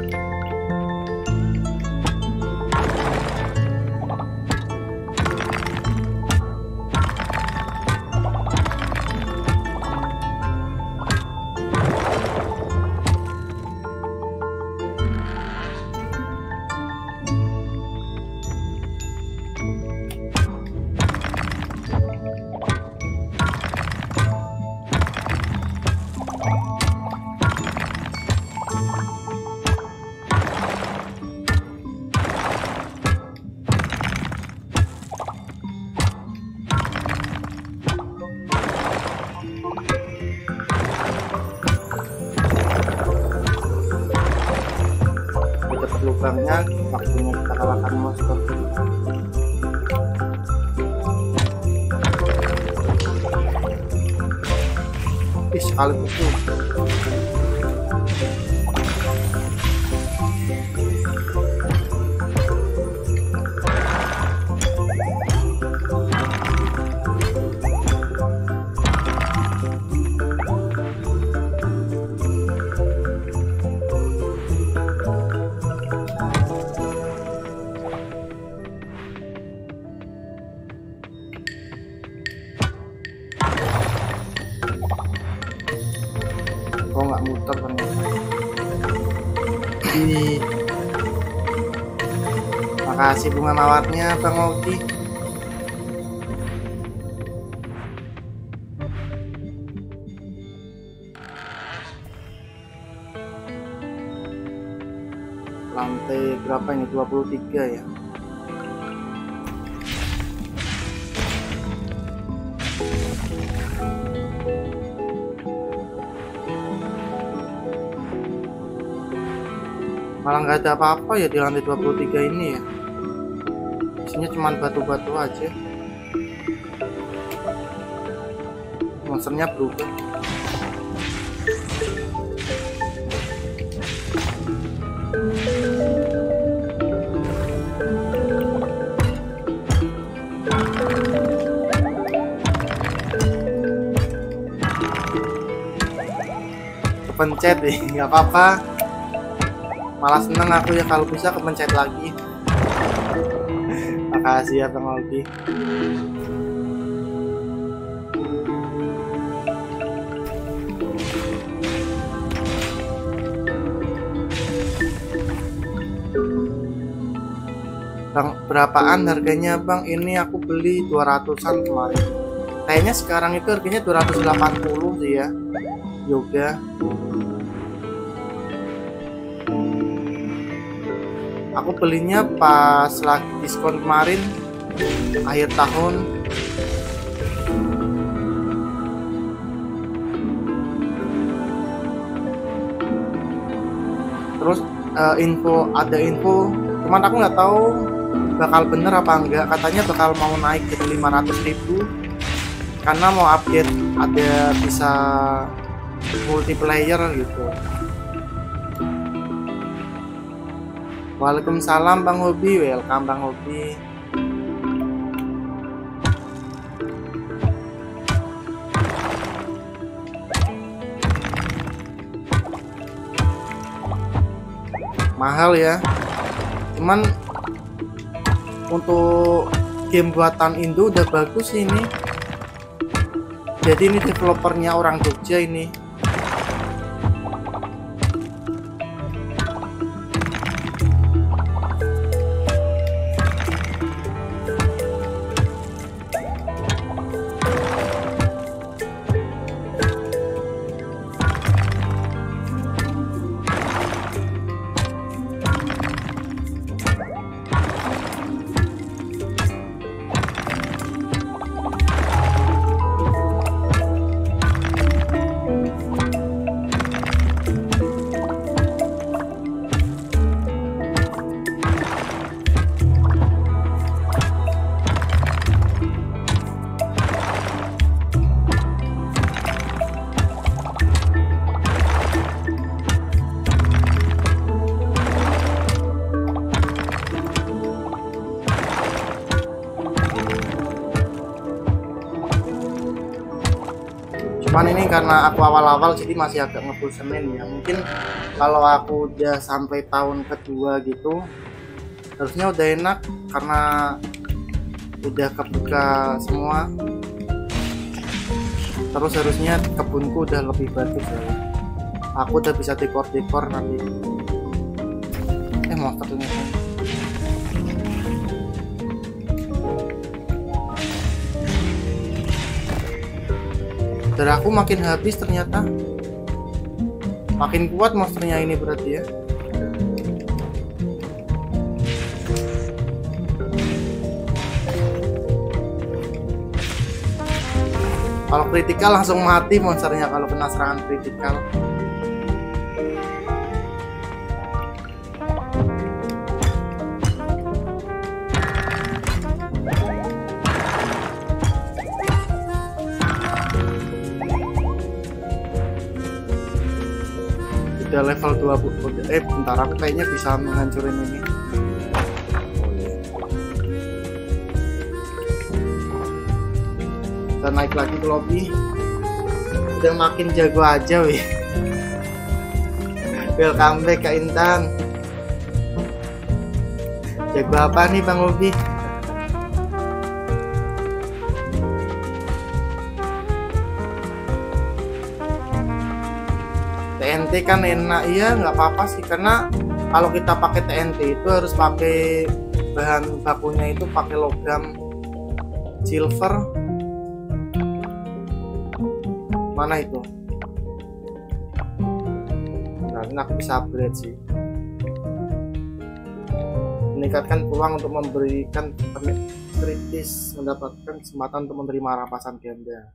A: Lubangnya waktunya kita kalahkan monster. Sekali pukul. Oh nggak muter ternyata. Makasih bunga mawarnya Bang Ogi. Lantai berapa ini? 23 ya. Malah nggak ada apa-apa ya di lantai 23 ini ya. Isinya cuma batu-batu aja. Monsternya berubah. Kepencet nih, nggak apa-apa. Malah seneng aku ya kalau bisa kepencet lagi. Makasih ya Bang Aldi. Bang, berapaan harganya Bang? Ini aku beli 200-an kemarin. Kayaknya sekarang itu harganya 280 sih ya. Yoga. Aku belinya pas lagi diskon kemarin akhir tahun. Terus ada info, cuman aku nggak tahu bakal bener apa enggak. Katanya bakal mau naik jadi 500.000 karena mau update, ada bisa multiplayer gitu. Waalaikumsalam Bang Hobi, welcome Bang Hobi. Mahal ya, cuman untuk game buatan Indo udah bagus ini. Jadi ini developernya orang Jogja ini. Cuman ini karena aku awal-awal jadi masih agak ngebosenin ya. Mungkin kalau aku udah sampai tahun kedua gitu harusnya udah enak karena udah kebuka semua. Terus harusnya kebunku udah lebih bagus ya. Aku udah bisa dekor-dekor nanti. Mau ketemu. Darahku makin habis ternyata. Makin kuat monsternya ini berarti ya. Kalau kritikal langsung mati monsternya kalau kena serangan kritikal. Udah level 20. Bentar, aku kayaknya bisa menghancurin ini. Kita naik lagi ke lobby. Udah makin jago aja wih. Welcome back Kak Intan. Jago apa nih Bang Ubi? TNT kan enak, iya nggak apa-apa sih, karena kalau kita pakai TNT itu harus pakai bahan bakunya itu pakai logam silver. Mana itu? Nah, ini aku bisa upgrade sih. Meningkatkan peluang untuk memberikan kritis, mendapatkan kesempatan untuk menerima rampasan ganda.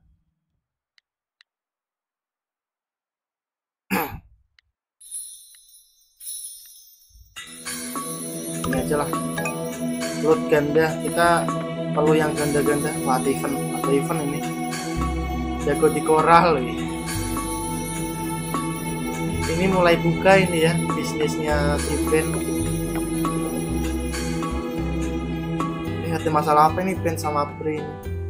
A: Ini aja lah. Loot ganda, kita perlu yang ganda-ganda. Wah, ada event ini. Jago di koral nih. Ini mulai buka ini ya bisnisnya si Ben. Ada masalah apa ini Ben sama Prin?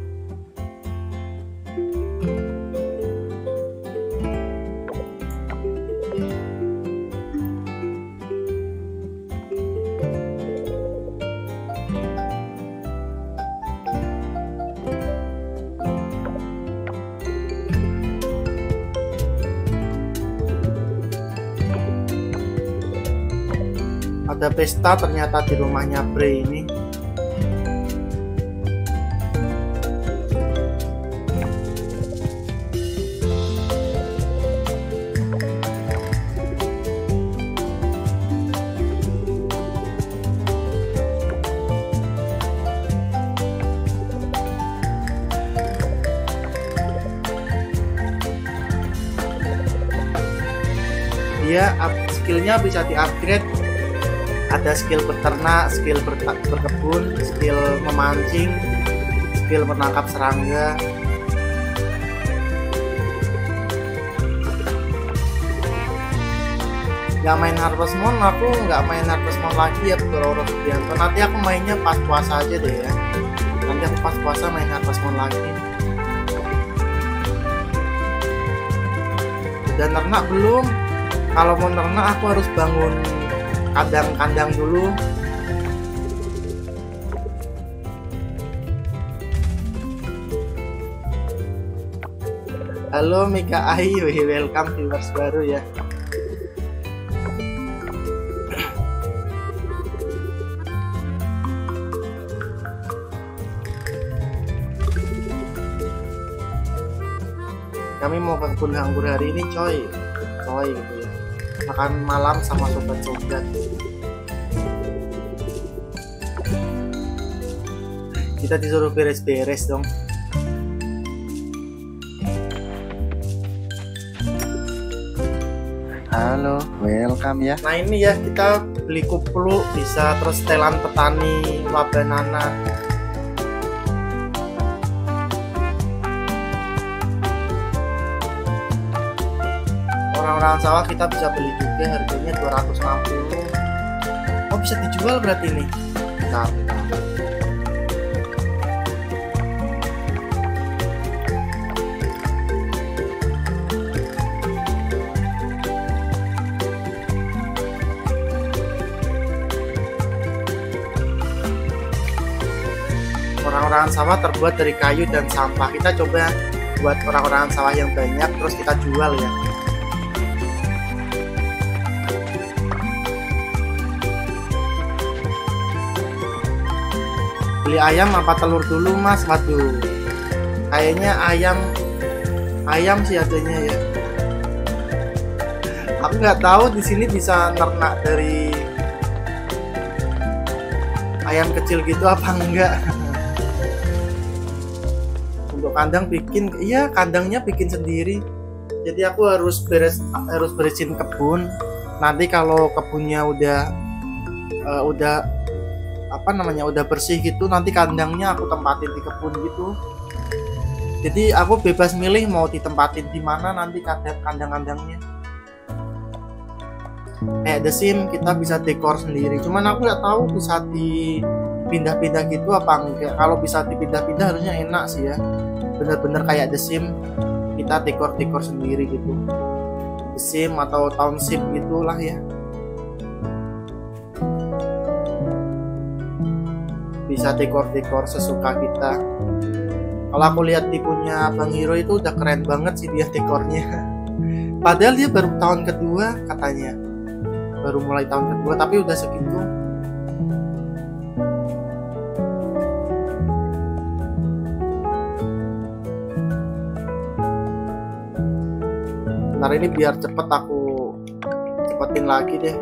A: Ada pesta ternyata di rumahnya Bray ini. Dia skillnya bisa di-upgrade. Ada skill beternak, skill berkebun, skill memancing, skill menangkap serangga. Gak main Harvest Moon, aku nggak main Harvest Moon lagi ya Bro Rubianto. Nanti aku mainnya pas puasa aja deh ya. Nanti aku pas puasa main Harvest Moon lagi. Udah ternak belum? Kalau mau ternak aku harus bangun kandang-kandang dulu. Halo Mika Ayu, welcome viewers baru ya. Kami mau ke kebun anggur hari ini coy gitu ya. Makan malam sama sobat-sobat. Kita disuruh beres-beres dong.
B: Halo, welcome ya.
A: Nah ini ya, kita beli kupluk bisa, terus setelan petani wabanana. Orang-orang sawah kita bisa beli juga, harganya 260. Oh bisa dijual berarti ini. Nah, orang-orangan sawah terbuat dari kayu dan sampah. Kita coba buat orang-orangan sawah yang banyak terus kita jual ya. Beli ayam apa telur dulu mas? Waduh, kayaknya ayam sih adanya ya. Aku nggak tahu di sini bisa ternak dari ayam kecil gitu apa enggak. Untuk kandang bikin, iya kandangnya bikin sendiri. Jadi aku harus beresin kebun. Nanti kalau kebunnya udah apa namanya udah bersih gitu, nanti kandangnya aku tempatin di kebun gitu. Jadi aku bebas milih mau ditempatin di mana nanti kandang-kandangnya. Kayak The Sims kita bisa dekor sendiri, cuman aku nggak tahu bisa dipindah-pindah gitu apa enggak. Kalau bisa dipindah-pindah harusnya enak sih ya, bener-bener kayak The Sims kita dekor sendiri gitu, The Sims atau Township gitulah ya. Bisa dekor sesuka kita. Kalau aku lihat di punya Bang Hiro itu udah keren banget sih dia dekornya. Padahal dia baru tahun kedua katanya, baru mulai tahun kedua tapi udah segitu. Ntar ini biar cepet aku cepetin lagi deh.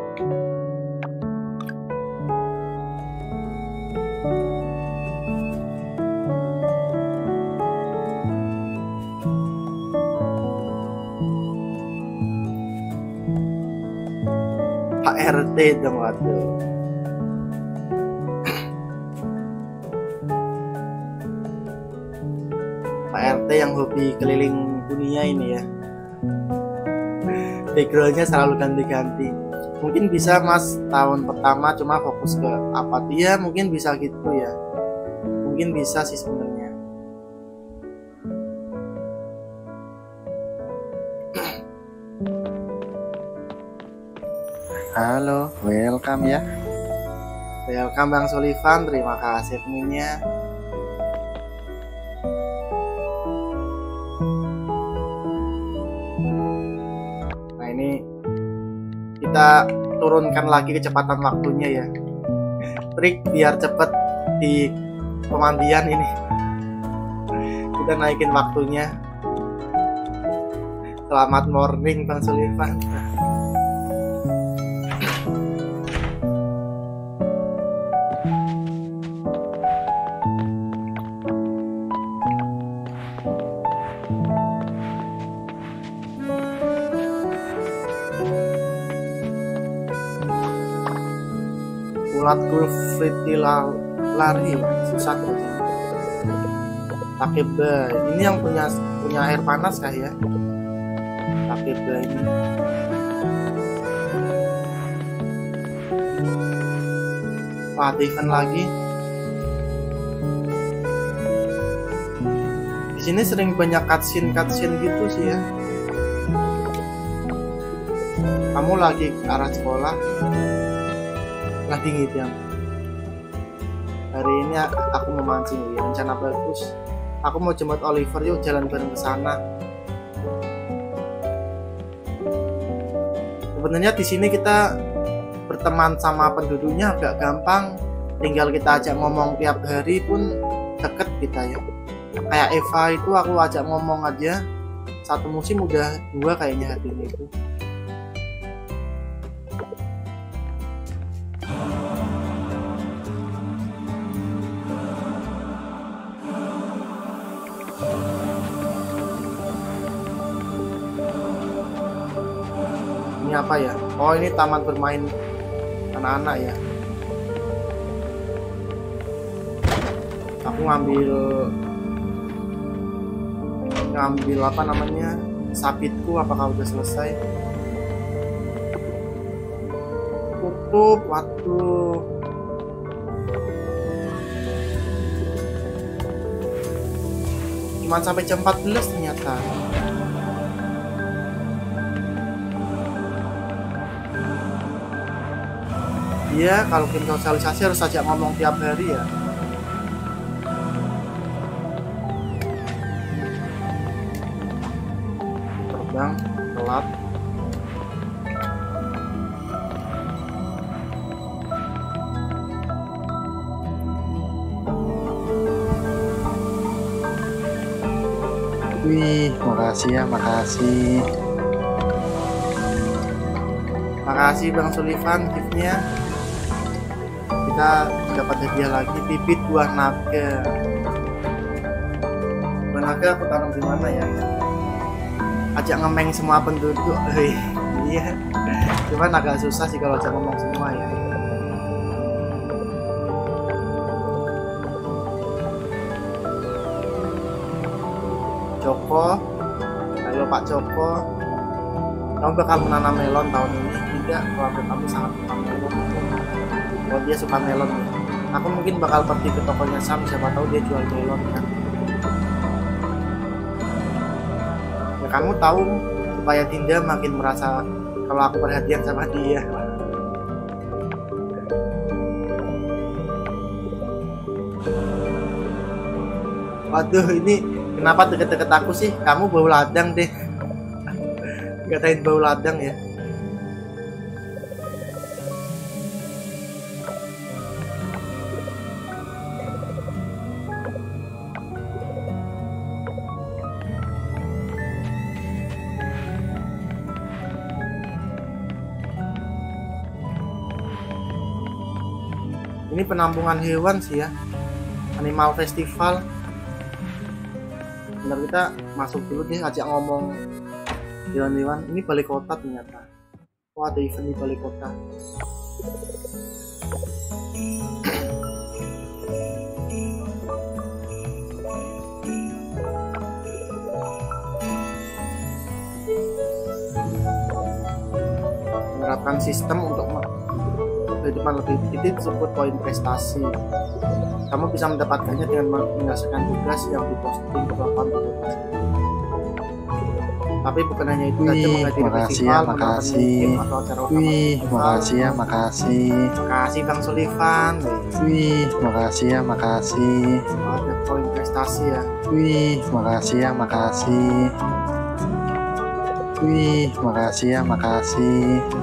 A: Pak RT dong, waduh. Pak RT yang hobi keliling dunia ini ya. Backgroundnya selalu ganti-ganti. Mungkin bisa mas tahun pertama cuma fokus ke apa dia, mungkin bisa gitu ya. Mungkin bisa sih sebenarnya.
B: Halo, welcome ya.
A: Welcome Bang Sullivan, terima kasih adminnya. Nah ini kita turunkan lagi kecepatan waktunya ya. Trik biar cepet di pemandian ini. Kita naikin waktunya. Selamat morning Bang Sullivan. Ulat gulfriti lari susah tuh. Takeba ini yang punya air panas kah ya? Takeba ini. Wah, event lagi. Di sini sering banyak cutscene gitu sih ya. Kamu lagi ke arah sekolah? Lagi ngidam. Hari ini aku memancing ya, rencana bagus. Aku mau jemput Oliver, yuk jalan bareng ke sana. Sebenarnya di sini kita berteman sama penduduknya agak gampang, tinggal kita ajak ngomong tiap hari pun deket kita ya. Kayak Eva itu aku ajak ngomong aja satu musim udah 2 kayaknya hari ini itu. Ini apa ya? Oh ini taman bermain anak-anak ya. Aku ngambil apa namanya sabitku, apakah udah selesai? Tutup, waduh. Cuman sampai jam 14 ternyata. Iya, kalau tim sosialisasi harus ajak ngomong tiap hari ya. bang, telat.
B: Wih, makasih ya, makasih.
A: Makasih Bang Sullivan giftnya. Kita dapat hadiah lagi, bibit buah naga. Buah naga aku tanam di mana ya? Ajak ngemeng semua penduduk. Iya. Cuman agak susah sih kalau ajak ngomong semua ya. Joko, halo Pak Joko, kamu bakal menanam melon tahun ini? Tidak, keluarga kamu sangat suka melon. Kalau dia suka melon ya, aku mungkin bakal pergi ke tokonya Sam, siapa tahu dia jual melon kan. Ya kamu tahu, supaya Dinda makin merasa kalau aku perhatian sama dia. Waduh, ini kenapa deket-deket aku sih? Kamu bau ladang deh. Ngatain bau ladang ya. Ini penampungan hewan sih ya. Animal Festival. Bentar, kita masuk dulu deh, ajak ngomong hewan-hewan. Ini balai kota ternyata. Wah, ada event di balai kota. Menerapkan sistem untuk kehidupan lebih itu disebut poin prestasi. Kamu bisa mendapatkannya dengan menyelesaikan tugas yang diposting ke papan tugas. Tapi bukan hanya itu saja, menghadiri festival, menonton game atau acara utama.
B: Wih, makasih ya, makasih.
A: Makasih Bang Sullivan.
B: Wih, makasih ya, makasih.
A: Ada poin prestasi ya.
B: Wih, makasih ya, makasih. Wih, makasih ya, makasih.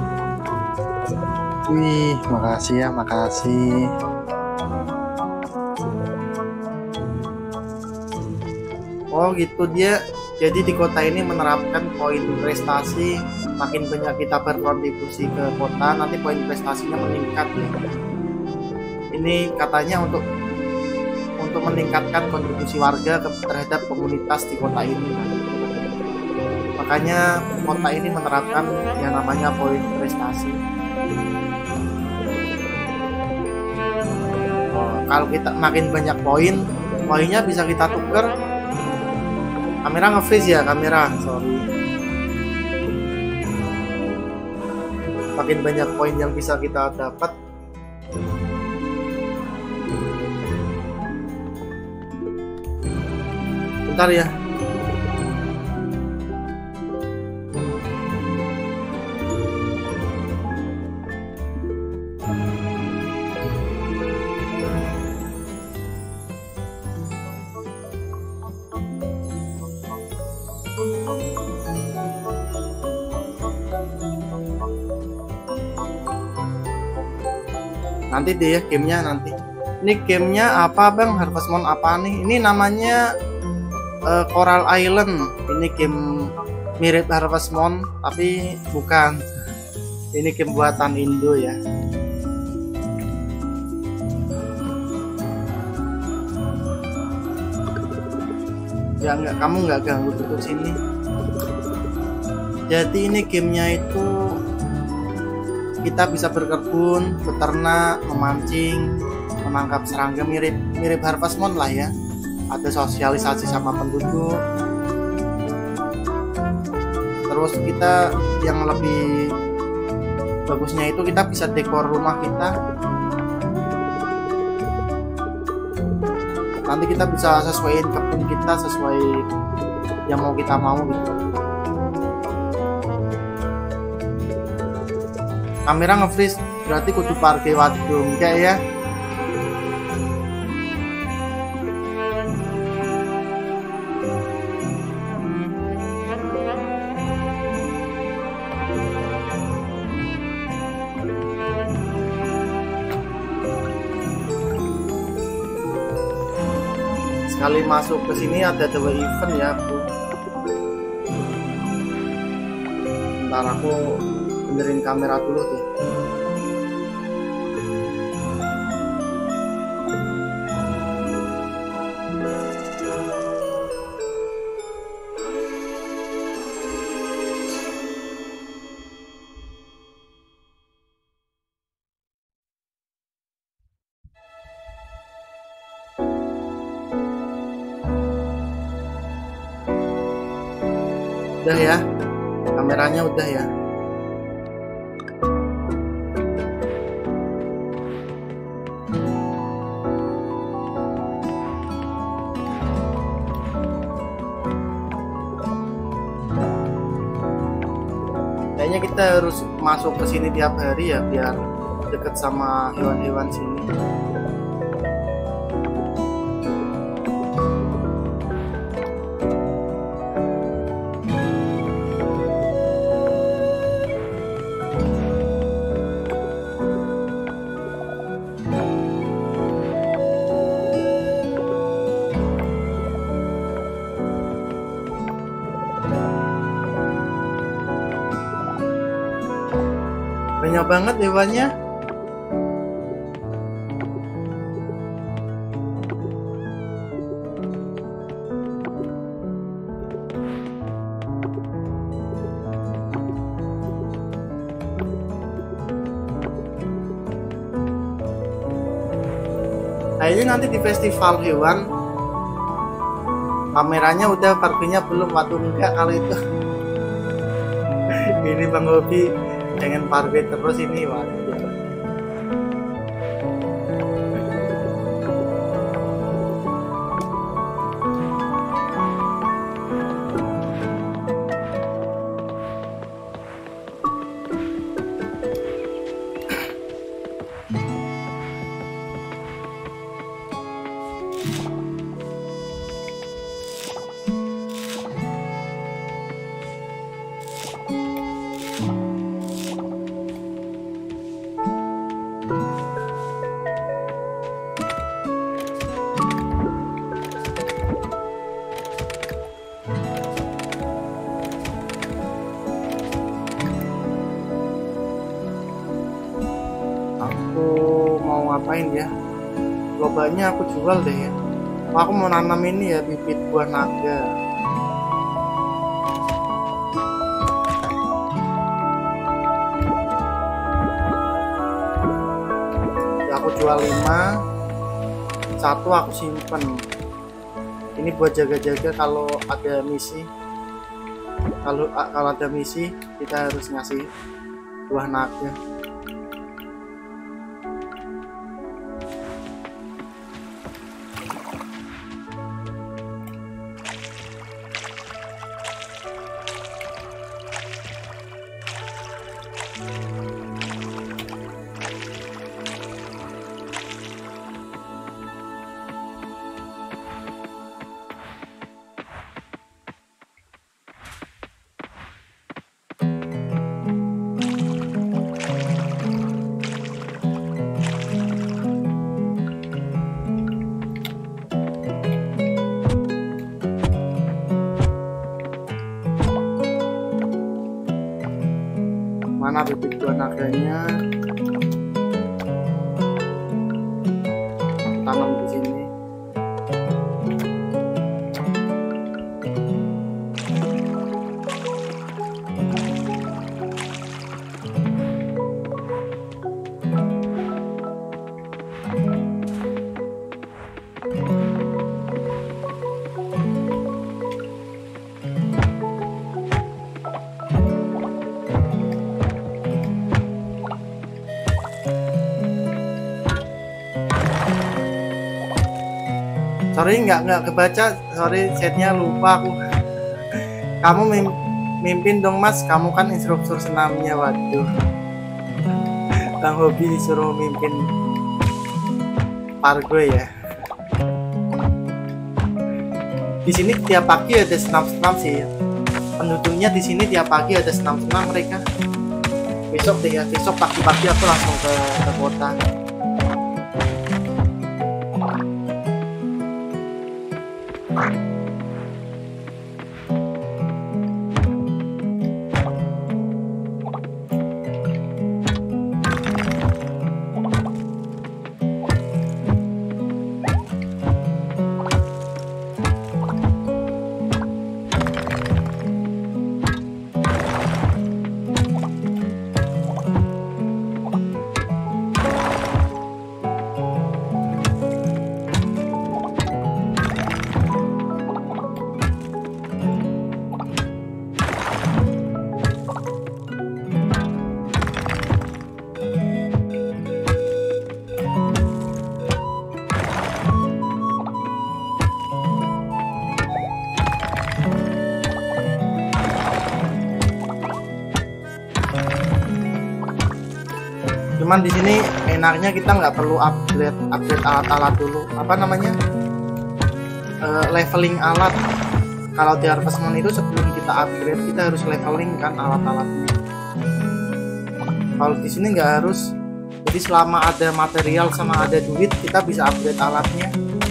B: Wih, makasih ya, makasih.
A: Oh gitu, dia jadi di kota ini menerapkan poin prestasi. Makin banyak kita berkontribusi ke kota, nanti poin prestasinya meningkat ya. Ini katanya untuk meningkatkan kontribusi warga terhadap komunitas di kota ini. Makanya kota ini menerapkan yang namanya poin prestasi. Kalau kita makin banyak poinnya bisa kita tuker. Kamera nge-freeze ya, kamera, sorry. Makin banyak poin yang bisa kita dapat. Bentar ya. Nanti deh ya gamenya nanti. Ini gamenya apa bang? Harvest Moon apa nih? Ini namanya Coral Island. Ini game mirip Harvest Moon tapi bukan. Ini game buatan Indo ya. Ya enggak, kamu nggak ganggu duduk sini. Jadi ini gamenya itu kita bisa berkebun, beternak, memancing, menangkap serangga, mirip Harvest Moon lah ya. Ada sosialisasi sama penduduk. Terus kita yang lebih bagusnya itu kita bisa dekor rumah kita. Nanti kita bisa sesuaiin kebun kita sesuai yang mau kita mau gitu. Kamera nge-freeze berarti kudu parkir wadung kayak ya. Kali masuk ke sini ada 2 event ya aku. Ntar aku benerin kamera dulu deh. Udah ya, kameranya udah ya. Kayaknya kita harus masuk ke sini tiap hari ya biar deket sama hewan-hewan sini. Banyak banget hewannya. Kayaknya nanti di festival hewan kameranya udah, parkirnya belum. Waktu enggak kalau itu. Ini Bang Hobi pengen parkir terus ini, waduh. Aku mau ngapain ya? Lobanya aku jual deh ya. Aku mau nanam ini ya, bibit buah naga. Ya, aku jual 5, 1 aku simpen. Ini buat jaga-jaga kalau ada misi. Kalau ada misi kita harus ngasih buah naga. Mana bibit buah naganya? Tanam di sini. Sorry nggak kebaca, sorry chatnya lupa aku. Kamu mimpin dong Mas, kamu kan instruktur senamnya. Waduh, Bang Hobi disuruh mimpin pargo ya. Di sini tiap pagi ada senam-senam sih. Penduduknya di sini tiap pagi ada senam-senam mereka. Besok deh ya, besok pagi-pagi aku langsung ke kota. Cuman di sini enaknya kita nggak perlu upgrade alat-alat dulu, apa namanya, leveling alat. Kalau di Harvest Moon itu sebelum kita upgrade kita harus leveling kan alat-alatnya. Kalau di sini nggak harus, jadi selama ada material sama ada duit kita bisa upgrade alatnya.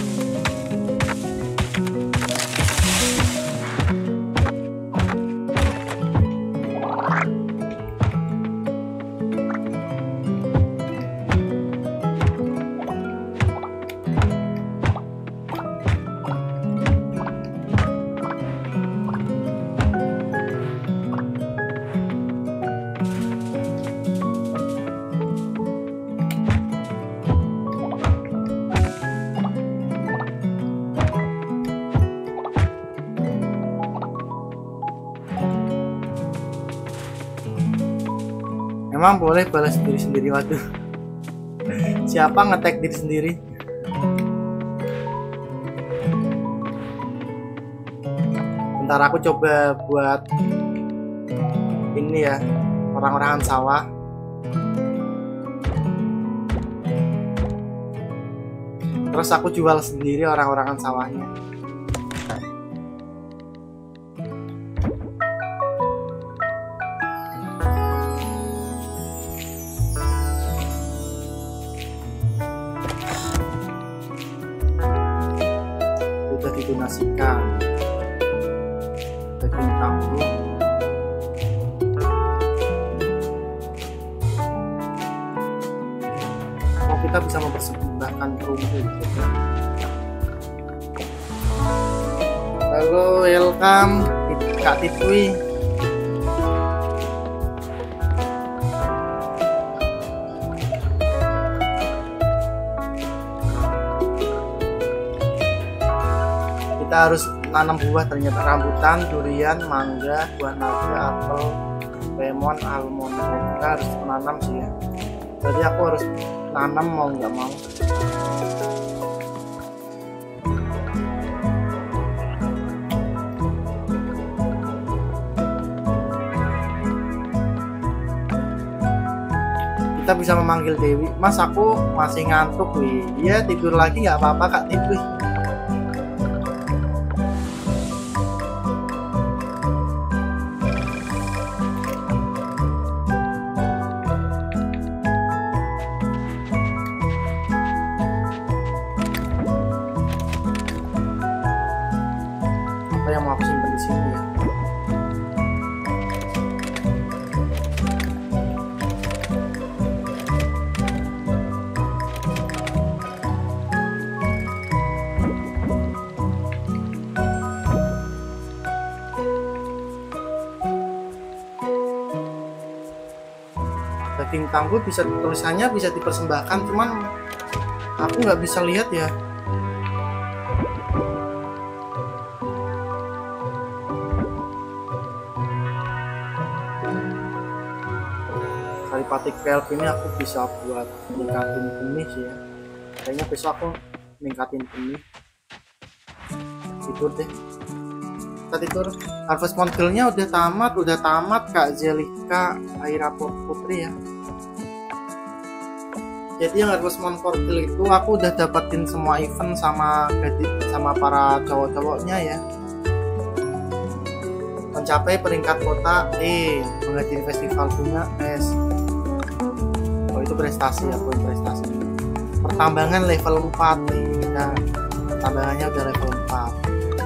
A: Emang boleh balas diri sendiri, waduh. Siapa ngetek diri sendiri? Bentar aku coba buat ini ya, orang-orangan sawah. Terus aku jual sendiri orang-orangan sawahnya. Didonasikan daging kambing. Oh, kita bisa mempersembahkan perunggu. Halo, welcome Kak Titwi. Kita harus nanam buah, ternyata rambutan, durian, mangga, buah naga, apel, lemon, almond. Kita harus menanam sih ya. Jadi aku harus nanam mau nggak mau. Kita bisa memanggil Dewi. Mas, aku masih ngantuk wih. Iya, tidur lagi nggak apa-apa Kak Titwi. Yang mau aku simpan di sini ya. Daging tangguh bisa, tulisannya bisa dipersembahkan, cuman aku nggak bisa lihat ya. Patik kelp ini aku bisa buat ningkatin benih sih ya. Kayaknya besok aku ningkatin benih. Tidur deh. Kita tidur. Harvest Moon Guild-nya udah tamat Kak Zelika Aira Putri ya. Jadi yang Harvest Moon Guild itu aku udah dapetin semua event sama para cowok-cowoknya ya. Mencapai peringkat kota menghadiri festival bunga S. Itu prestasi ya, poin prestasi. Pertambangan level 4 nih, kita pertambangannya udah level 4.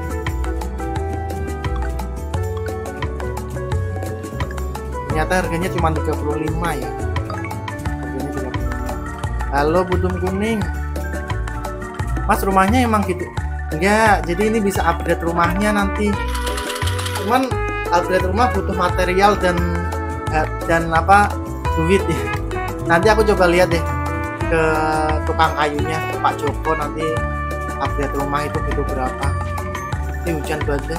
A: ternyata harganya cuma 35 ya. Harganya 35. Halo Budum Kuning, Mas rumahnya emang gitu? Enggak, jadi ini bisa upgrade rumahnya nanti. Cuman upgrade rumah butuh material dan apa, duit ya. Nanti aku coba lihat deh ke tukang kayunya, ke Pak Joko, nanti upgrade rumah itu butuh berapa. Ini hujan banget.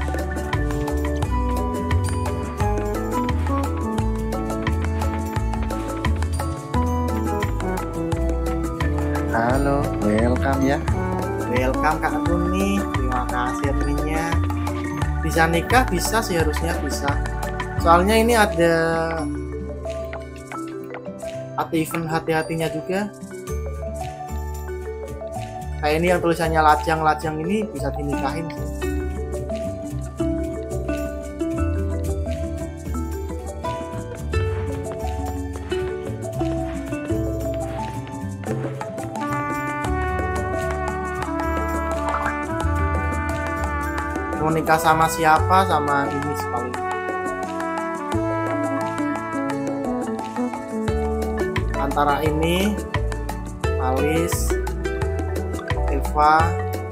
B: Halo, welcome ya.
A: Welcome Kak Tuni, terima kasih adminnya. Bisa nikah? Bisa sih, harusnya bisa. Soalnya ini ada event hati-hatinya juga. Kayak ini yang tulisannya lajang ini bisa dinikahin sih. Mau nikah sama siapa? Sama ini sekali. Antara ini Alis, Eva,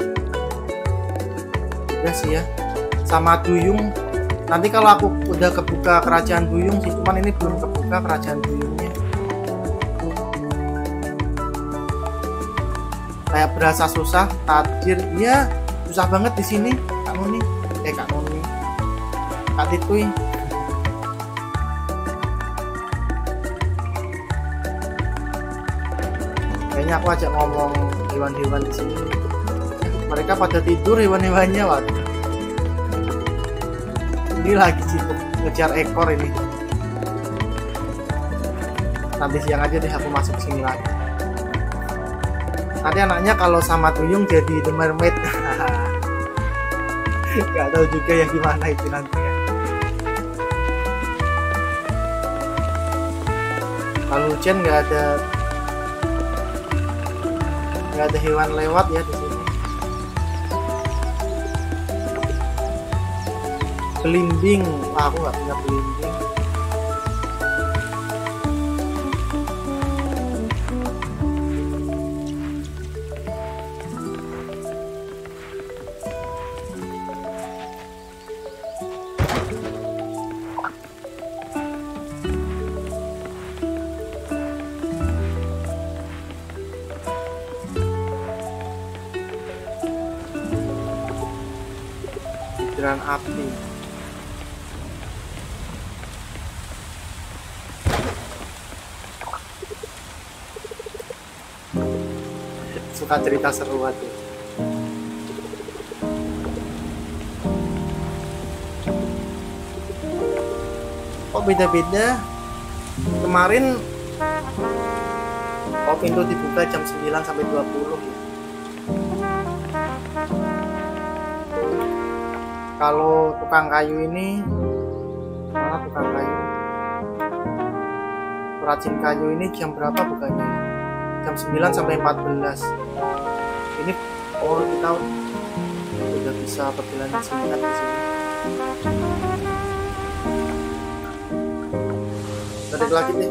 A: udah sih ya, sama Duyung. Nanti kalau aku udah kebuka kerajaan Duyung sih, cuman ini belum kebuka kerajaan Duyungnya. Kayak berasa susah, tajir, ya susah banget di sini. Kak Noni, Kak Tituy. Kayaknya aku ajak ngomong hewan-hewan di sini. Mereka pada tidur hewan-hewannya, waduh. Ini lagi sibuk ngejar ekor ini. Nanti siang aja deh aku masuk sini lagi. Nanti anaknya kalau sama Duyung jadi The Mermaid. Gak tahu juga ya gimana itu nanti ya. Kalau hujan nggak ada hewan lewat ya di sini. Belimbing, aku nggak punya belimbing. Hidran api. Suka cerita seru aja. Kok beda-beda? Kemarin pintu dibuka jam 9 sampai 20 ya. Kalau tukang kayu ini, mana tukang kayu? Perajin kayu ini jam berapa bukanya? Jam 9 sampai 14. Ini kita udah bisa perjalanan singkat di sini. Balik lagi deh.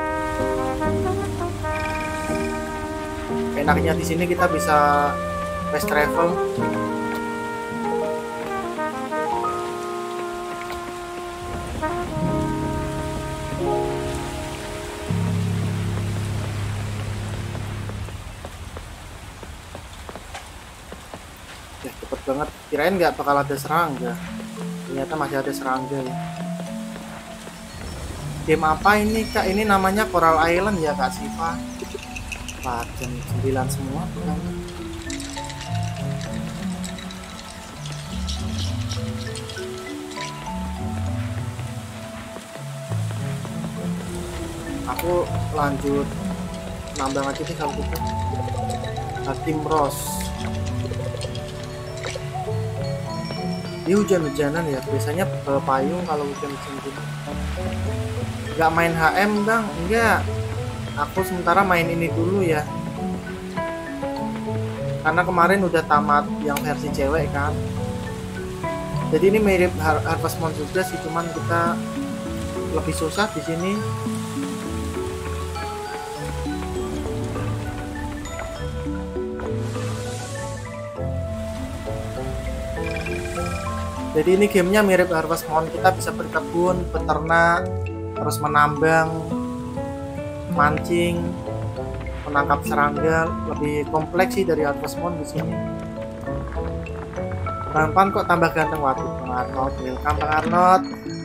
A: Enaknya di sini kita bisa fast travel. Ya, cepet banget. Kirain nggak bakal ada serangga. Ternyata masih ada serangga ya. Game apa ini Kak? Ini namanya Coral Island ya Kak Siva. Jam 9 semua bukan? Aku lanjut nambah aja sih kalau gitu. Tim Rose. Ini hujan-hujanan ya, biasanya bawa payung kalau hujan-hujan gini. Nggak main HM bang? Enggak, aku sementara main ini dulu ya, karena kemarin udah tamat yang versi cewek kan. Jadi ini mirip Harvest Moon juga sih, cuman kita lebih susah di sini. Jadi ini gamenya mirip Harvest Moon, kita bisa berkebun, beternak, terus menambang, mancing, menangkap serangga. Lebih kompleks sih dari Harvest Moon di sini. Bang Pan kok tambah ganteng, waduh Bang Arnold, welcome Bang Arnold.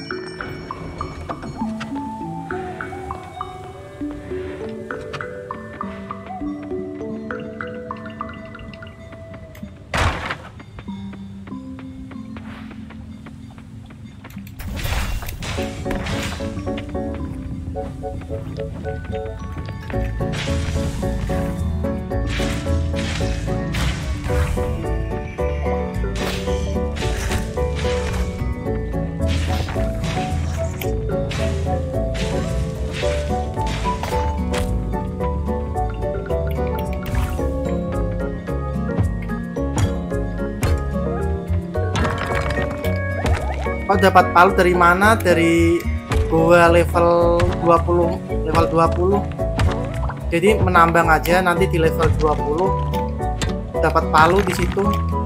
A: Kau dapat palu dari mana? Dari gua level 20, level 20. Jadi menambang aja, nanti di level 20 dapat palu di situ.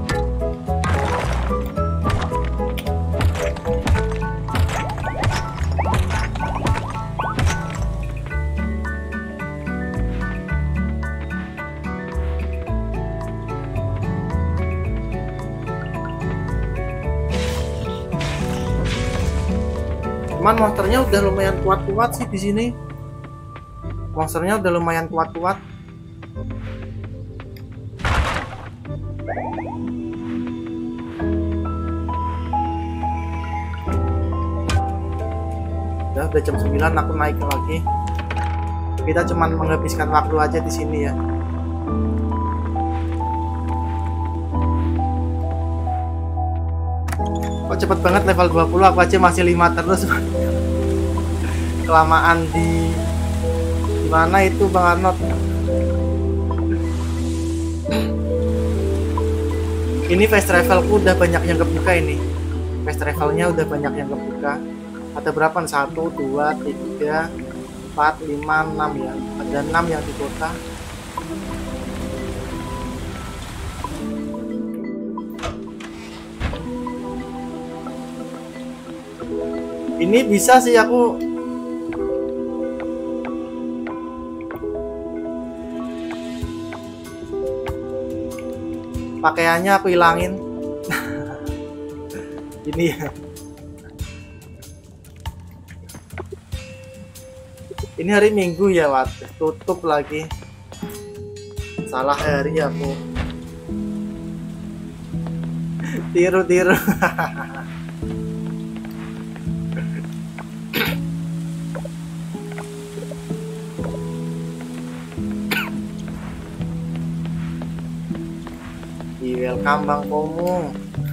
A: Cuman monsternya udah lumayan kuat-kuat sih di sini. Monsternya udah lumayan kuat-kuat. Udah jam 9 aku naik lagi. Kita cuman menghabiskan waktu aja di sini ya. Kok cepet banget level 20, aku aja masih 5 terus. Kelamaan di mana itu Bang Arnold. Ini fast travelku udah banyak yang kebuka ini. Fast travelnya udah banyak yang kebuka. Ada berapa? 1, 2, 3, 4, 5, 6 ya. Ada 6 yang di kota. Ini bisa sih aku pakaiannya aku hilangin. Ini ya. Ini hari Minggu ya, waduh, tutup lagi. Salah hari aku. Tiru-tiru. Welcome Bang Komo.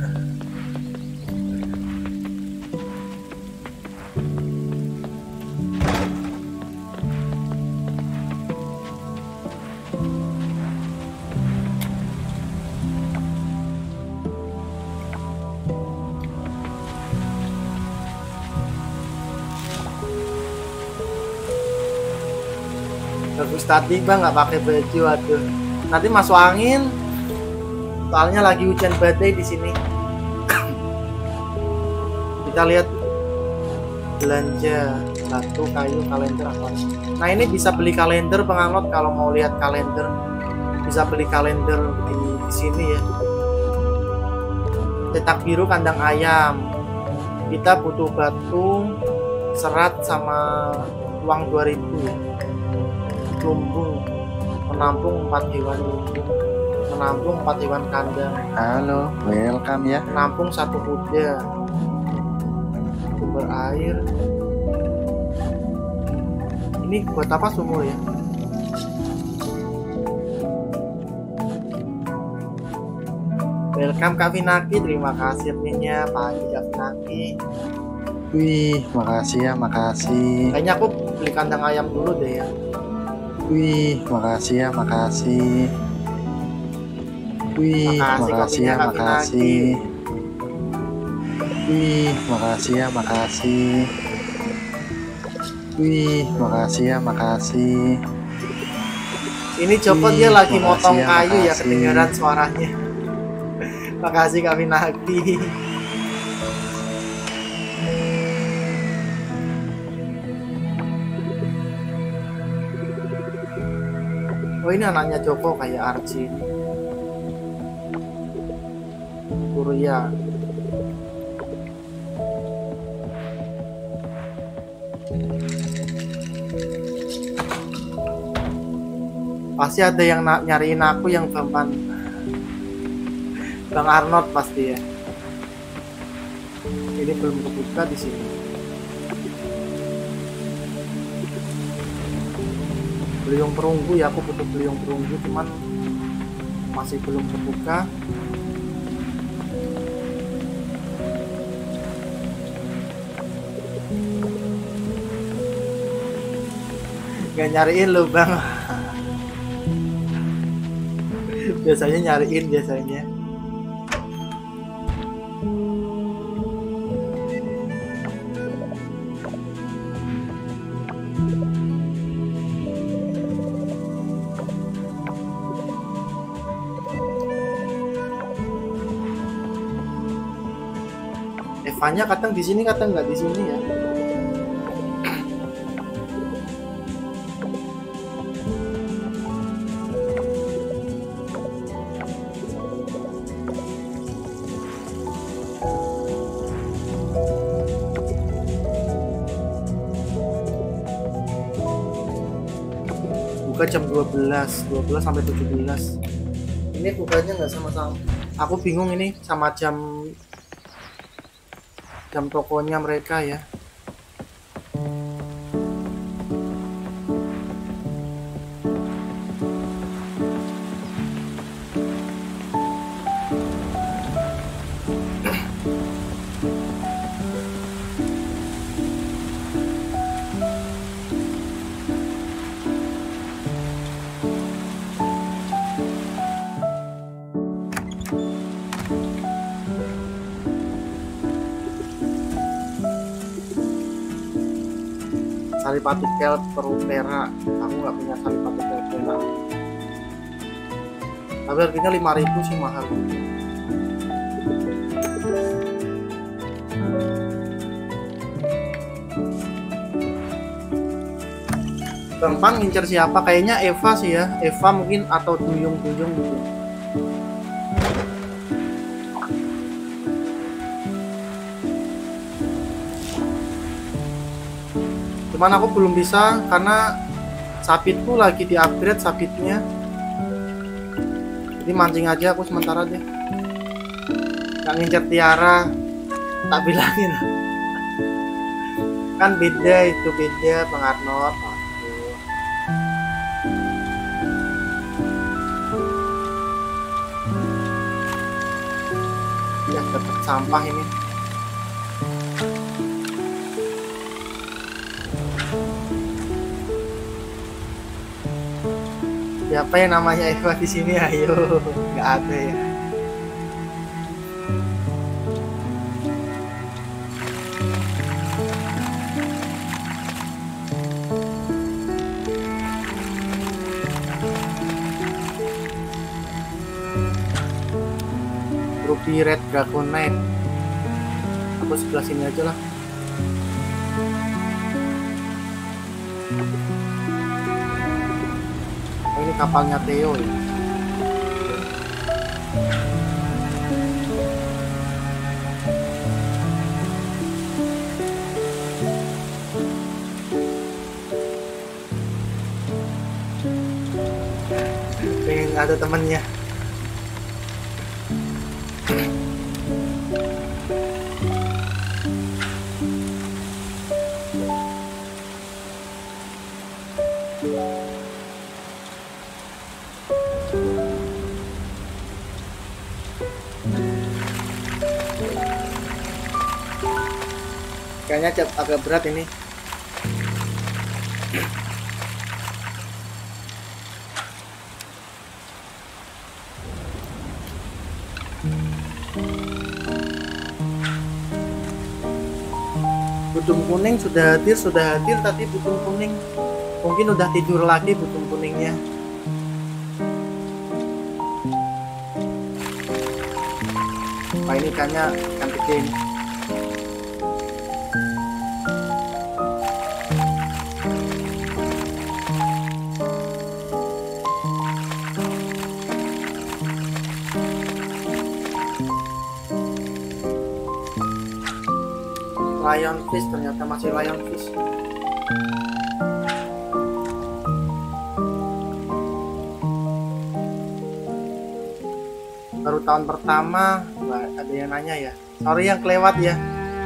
A: Bagus tadi Bang nggak pakai baju, aduh. Nanti masuk angin. Soalnya lagi hujan badai di sini. Kita lihat belanja batu, kayu, kalender apa. Nah ini bisa beli kalender Bang Arnold, kalau mau lihat kalender bisa beli kalender di sini ya. Cetak biru kandang ayam. Kita butuh batu, serat sama uang 2000 ya. Lumbung menampung 4 hewan lumbung. Menampung 4 hewan kandang.
B: Halo, welcome ya.
A: Menampung 1 kuda. Sumber air. Ini buat apa sumur ya? Welcome Kak Vinaki, terima kasih adminnya pagi Kak Vinaki.
B: Wih, makasih ya, makasih.
A: Kayaknya aku beli kandang ayam dulu deh ya.
B: Wih, makasih ya, makasih. Wih, makasih ya, makasih. Wih, makasih ya, makasih. Wih, makasih ya, makasih.
A: Ini Joko
B: Wih,
A: dia lagi
B: makasih
A: motong
B: ya,
A: kayu ya,
B: makasih.
A: kedengaran suaranya. Makasih Kak Minakti. Oh ini anaknya Joko kayak Archie ini. Surya. Pasti ada yang nyariin aku yang Bang Arnold pasti ya. Ini belum kebuka di sini. Beliung perunggu ya, aku butuh beliung perunggu cuman masih belum kebuka. Gak nyariin lu Bang. Biasanya nyariin biasanya. Evanya kadang di sini kadang nggak di sini ya. Buka jam 12 sampai 17. Ini bukanya nggak sama-sama. Aku bingung ini sama jam tokonya mereka ya. Saripati kel perlu perak. Aku nggak punya saripati kel perak. Tapi harganya 5.000 sih mahal. Bang Pan ngincer siapa? Kayaknya Eva sih ya. Eva mungkin atau Duyung-Duyung gitu. Cuman aku belum bisa karena sabitku lagi di upgrade sabitnya. Jadi mancing aja aku sementara deh. Gak ngincer Tiara. Tak bilangin. Kan beda itu, beda Bang Arnold. Ya dapat sampah ini. Siapa yang namanya Eva di sini? Ayo, nggak ada ya. Ruby Red Dragon Knight. Aku sebelah sini aja lah. Ini kapalnya Theo ya. Pengen ada temennya. Kayaknya agak berat ini. Butung kuning sudah hadir tadi butung kuning. Mungkin udah tidur lagi butung kuningnya. Wah, ini ikannya ikan gede ini. Lionfish, ternyata masih lionfish. Baru tahun pertama. Wah, ada yang nanya ya, sorry yang kelewat ya.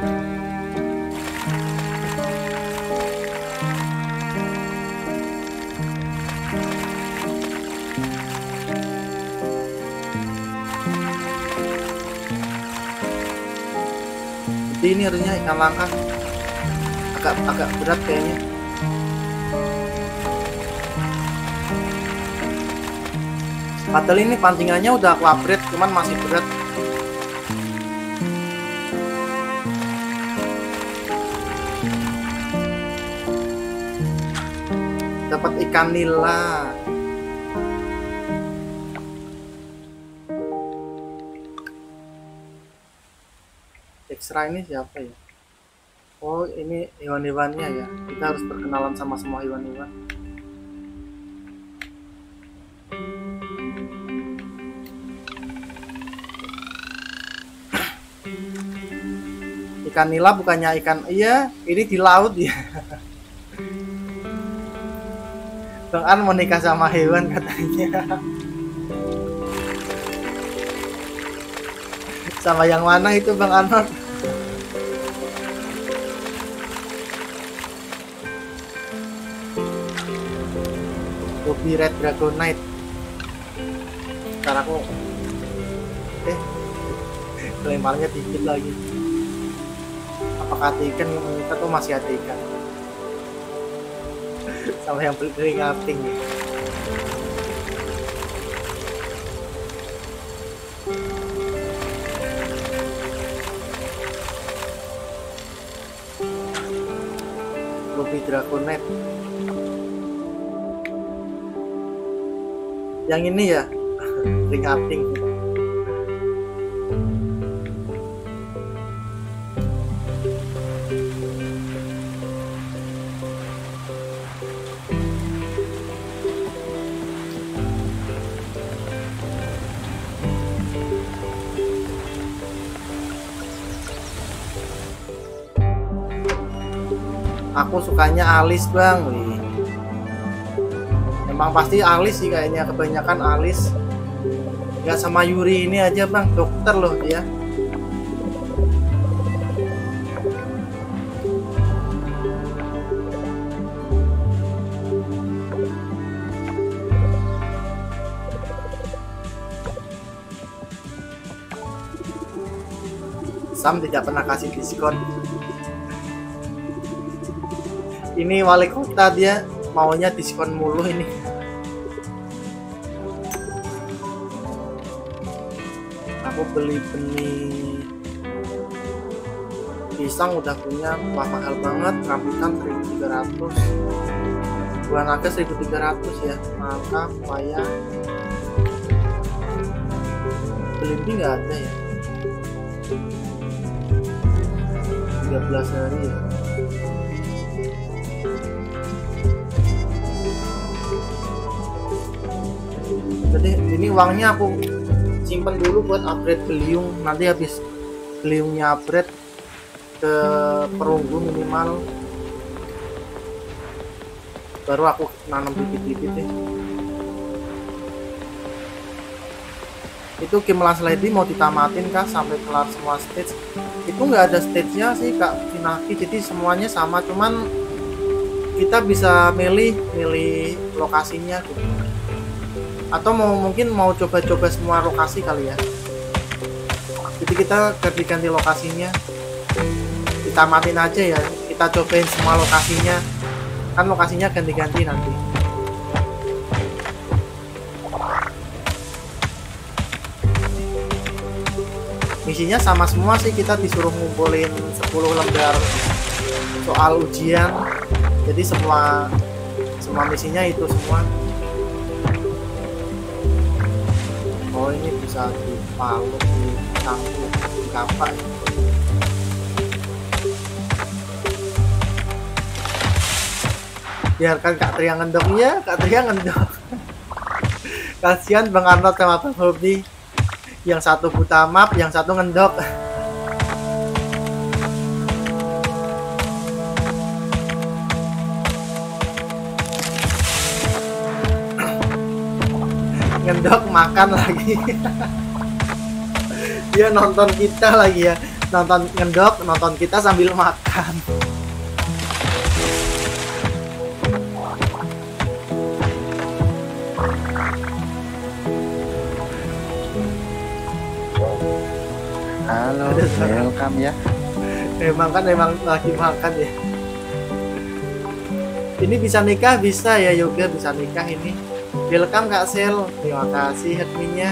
A: Jadi ini harusnya ikan langka, agak berat kayaknya. Padahal ini pancingannya udah aku upgrade, cuman masih berat. Dapat ikan nila. Extra ini siapa ya? Oh, ini hewan-hewannya ya. Kita harus berkenalan sama semua hewan-hewan. Ikan nila bukannya ikan, iya ini di laut ya. Bang An mau nikah sama hewan katanya. Sama yang mana itu Bang Anwar? Kopi Red Dragonite. Sekarang aku kelemparnya dikit lagi. Apakah ada ikan yang mengikat? Oh, masih ada ikan. Sama yang beli ngating ya. Kopi Dragonite. Yang ini ya, ring aping. Aku sukanya alis Bang. Wih. Emang pasti alis sih kayaknya, kebanyakan alis. Nggak sama Yuri ini aja Bang, dokter loh dia. Sam tidak pernah kasih diskon. Ini wali kota, dia maunya diskon mulu ini. Aku beli benih pisang udah punya, wah mahal banget. Rambutan 1.300, buah naga 1.300 ya. Maka supaya belimbing nggak ada ya, 13 hari ya. Jadi ini uangnya aku simpen dulu buat upgrade beliung. Nanti habis beliungnya upgrade ke perunggu minimal, baru aku nanam bibit-bibit ya. Itu game Last Lady mau ditamatin kah sampai kelar semua stage? Itu nggak ada stage-nya sih Kak Finaki, jadi semuanya sama, cuman kita bisa milih lokasinya gitu. Atau mungkin mau coba-coba semua lokasi kali ya. Jadi kita ganti-ganti lokasinya, ditamatin aja ya, kita cobain semua lokasinya, kan lokasinya ganti-ganti nanti. Misinya sama semua sih, kita disuruh ngumpulin 10 lembar soal ujian. Jadi semua misinya itu semua. Oh, ini bisa dipaluk, ditampuk, dikapak. Biarkan Kak Tria ngendok. Iya, Kak Tria ngendok. Kasihan Bang Arnold sama Bang Hobi. Yang satu buta map, yang satu ngendok. Ngendok makan lagi. Dia nonton kita lagi ya. Nonton ngendok, nonton kita sambil makan.
B: Halo, welcome ya.
A: Emang lagi makan ya. Ini bisa nikah, bisa ya Yoga, bisa nikah ini. Welcome Kak Sel, terima kasih adminnya.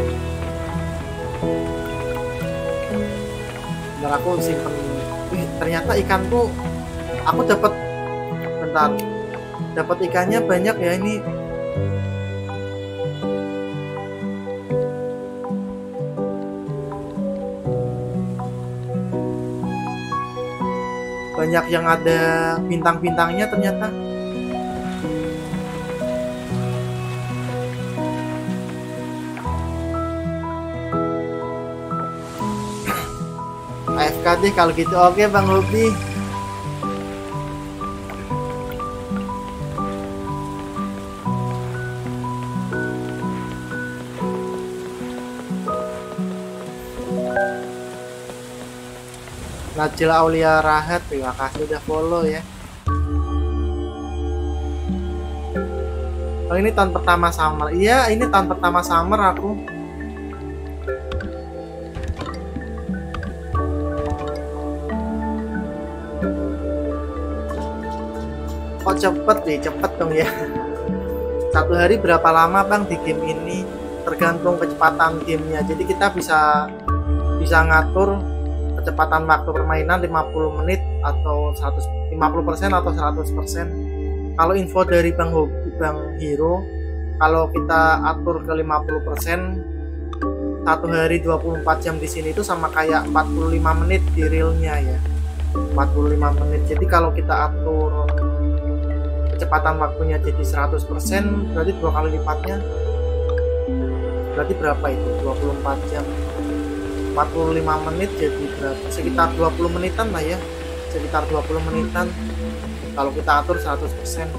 A: Bentar aku simpen. Ternyata ikanku, aku dapat, bentar, dapat ikannya banyak ya ini. Banyak yang ada bintang-bintangnya ternyata. AFK deh kalau gitu. Oke Bang Hobi. Najla Aulia Rahat, terima kasih udah follow ya. Oh, ini tahun pertama summer. Iya, ini tahun pertama summer aku. Kok cepet deh, cepet dong ya. Satu hari berapa lama Bang di game ini? Tergantung kecepatan gamenya. Jadi kita bisa ngatur kecepatan waktu permainan 50 menit atau 150% atau 100%. Kalau info dari Bang Hero, kalau kita atur ke 50%, satu hari 24 jam di sini itu sama kayak 45 menit di realnya ya. 45 menit. Jadi kalau kita atur kecepatan waktunya jadi 100%, berarti 2 kali lipatnya. Berarti berapa itu? 24 jam. 45 menit jadi berapa? Sekitar 20 menitan lah ya. Sekitar 20 menitan kalau kita atur 100%.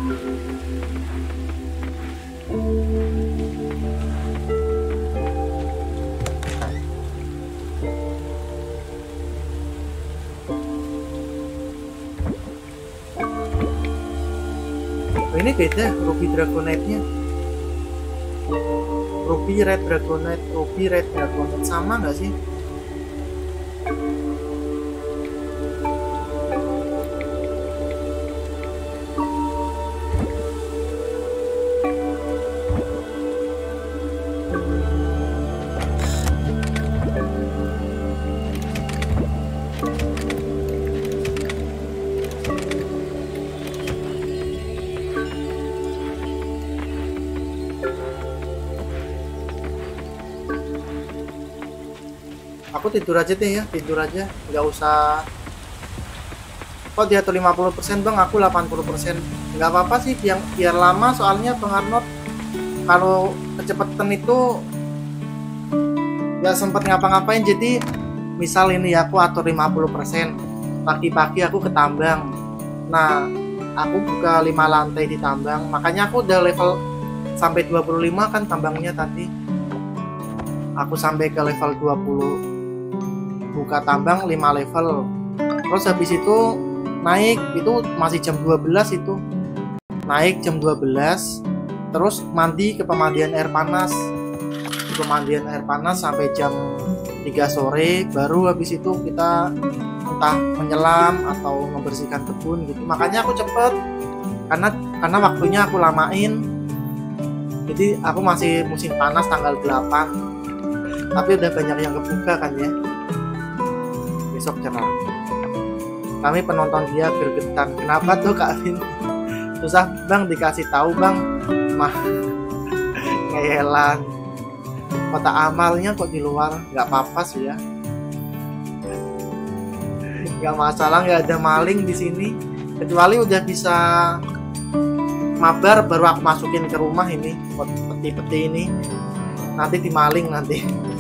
A: Oh, ini beda Ruby Dragonite-nya. Ruby Red Dragonite sama nggak sih? Aku tidur aja deh ya, tidur aja, nggak usah. Kok dia tuh 50% Bang, aku 80%. Nggak apa-apa sih, biar lama soalnya Bang Arnold. Kalau kecepatan itu nggak sempet ngapa-ngapain. Jadi misal ini ya, aku atur 50%, pagi-pagi aku ke tambang. Nah, aku buka 5 lantai di tambang, makanya aku udah level sampai 25 kan tambangnya tadi. Aku sampai ke level 20, buka tambang 5 level. Terus habis itu naik, itu masih jam 12 itu. Naik jam 12, terus mandi ke pemandian air panas. Di pemandian air panas sampai jam 3 sore, baru habis itu kita entah menyelam atau membersihkan kebun gitu. Makanya aku cepet, karena waktunya aku lamain. Jadi aku masih musim panas tanggal 8, tapi udah banyak yang kebuka kan ya. Besok cerah. Kami penonton dia gergetan. Kenapa tuh Kak Vin? Susah Bang dikasih tahu Bang. Mah ngeyelan. Kotak amalnya kok di luar, nggak apa-apa sih ya. Nggak masalah, nggak ada maling di sini. Kecuali udah bisa mabar baru aku masukin ke rumah ini peti-peti ini. Nanti dimaling nanti.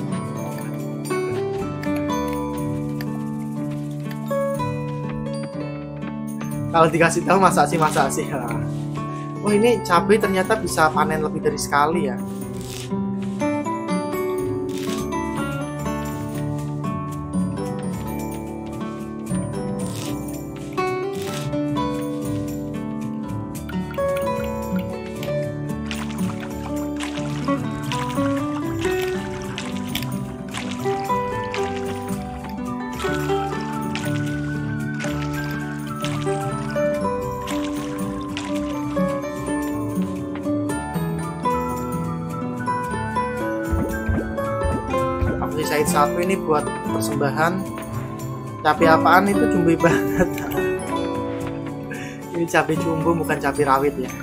A: Kalau dikasih tahu masa sih. Oh ini cabai ternyata bisa panen lebih dari sekali ya. Sisain satu ini buat persembahan. Cabai apaan itu, jumbo banget. Ini cabai jumbo bukan cabai rawit ya.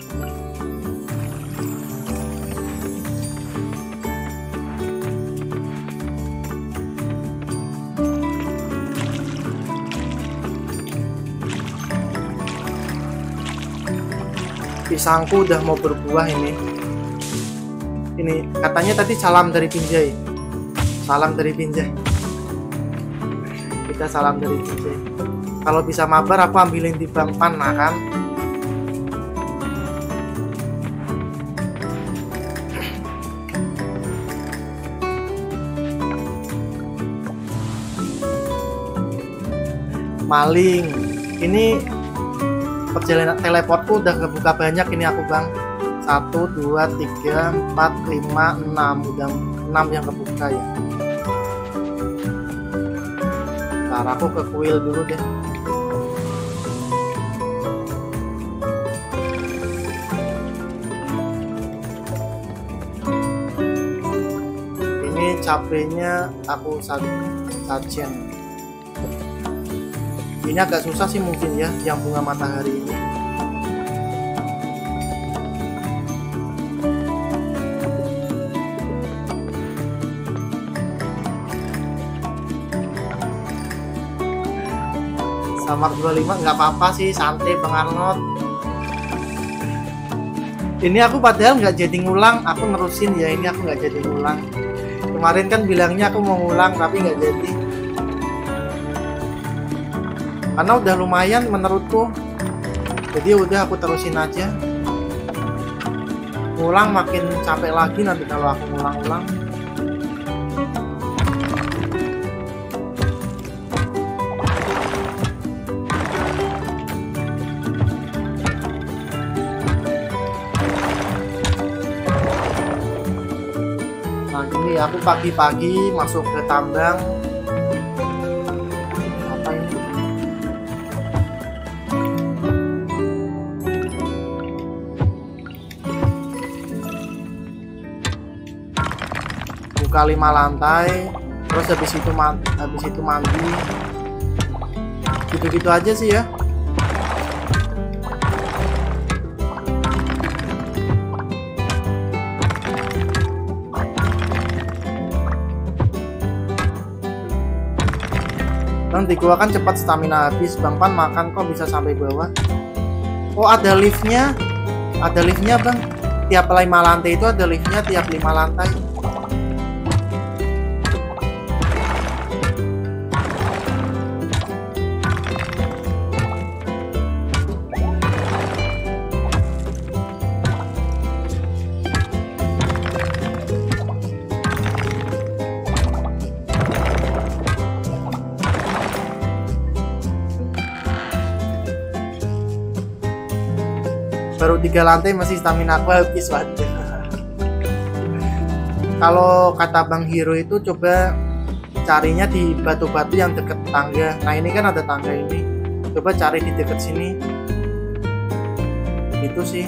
A: Pisangku udah mau berbuah ini. Ini katanya tadi salam dari Pinjai. Salam dari Pinjai. Kita salam dari Pinjai. Kalau bisa mabar aku ambilin di Bang Pan, nah kan. Maling. Ini perjalanan teleportku udah kebuka banyak ini aku Bang. 1, 2, 3, 4, 5, 6. Udah 6 yang kebuka ya. Ntar aku ke kuil dulu deh. Ini cabenya aku sajian. Ini agak susah sih mungkin ya, yang bunga matahari ini. Samar 25 nggak apa-apa sih, santai Bang Arnold. Ini aku padahal nggak jadi ngulang, aku nerusin ya, ini aku nggak jadi ngulang. Kemarin kan bilangnya aku mau ngulang tapi nggak jadi. Karena udah lumayan menurutku. Jadi udah aku terusin aja. Ngulang makin capek lagi nanti kalau aku ngulang-ulang. Ini aku pagi-pagi masuk ke tambang. Apa ini? Buka 5 lantai, terus habis itu mandi. Gitu-gitu aja sih ya. Nanti gua kan cepat stamina habis. Bang Pan makan kok bisa sampai bawah. Oh ada liftnya. Ada liftnya Bang. Tiap 5 lantai itu ada liftnya, tiap 5 lantai. Baru 3 lantai masih stamina aku habis waduh. Kalau kata Bang Hero itu coba carinya di batu-batu yang deket tangga. Nah ini kan ada tangga ini, coba cari di deket sini. Itu sih.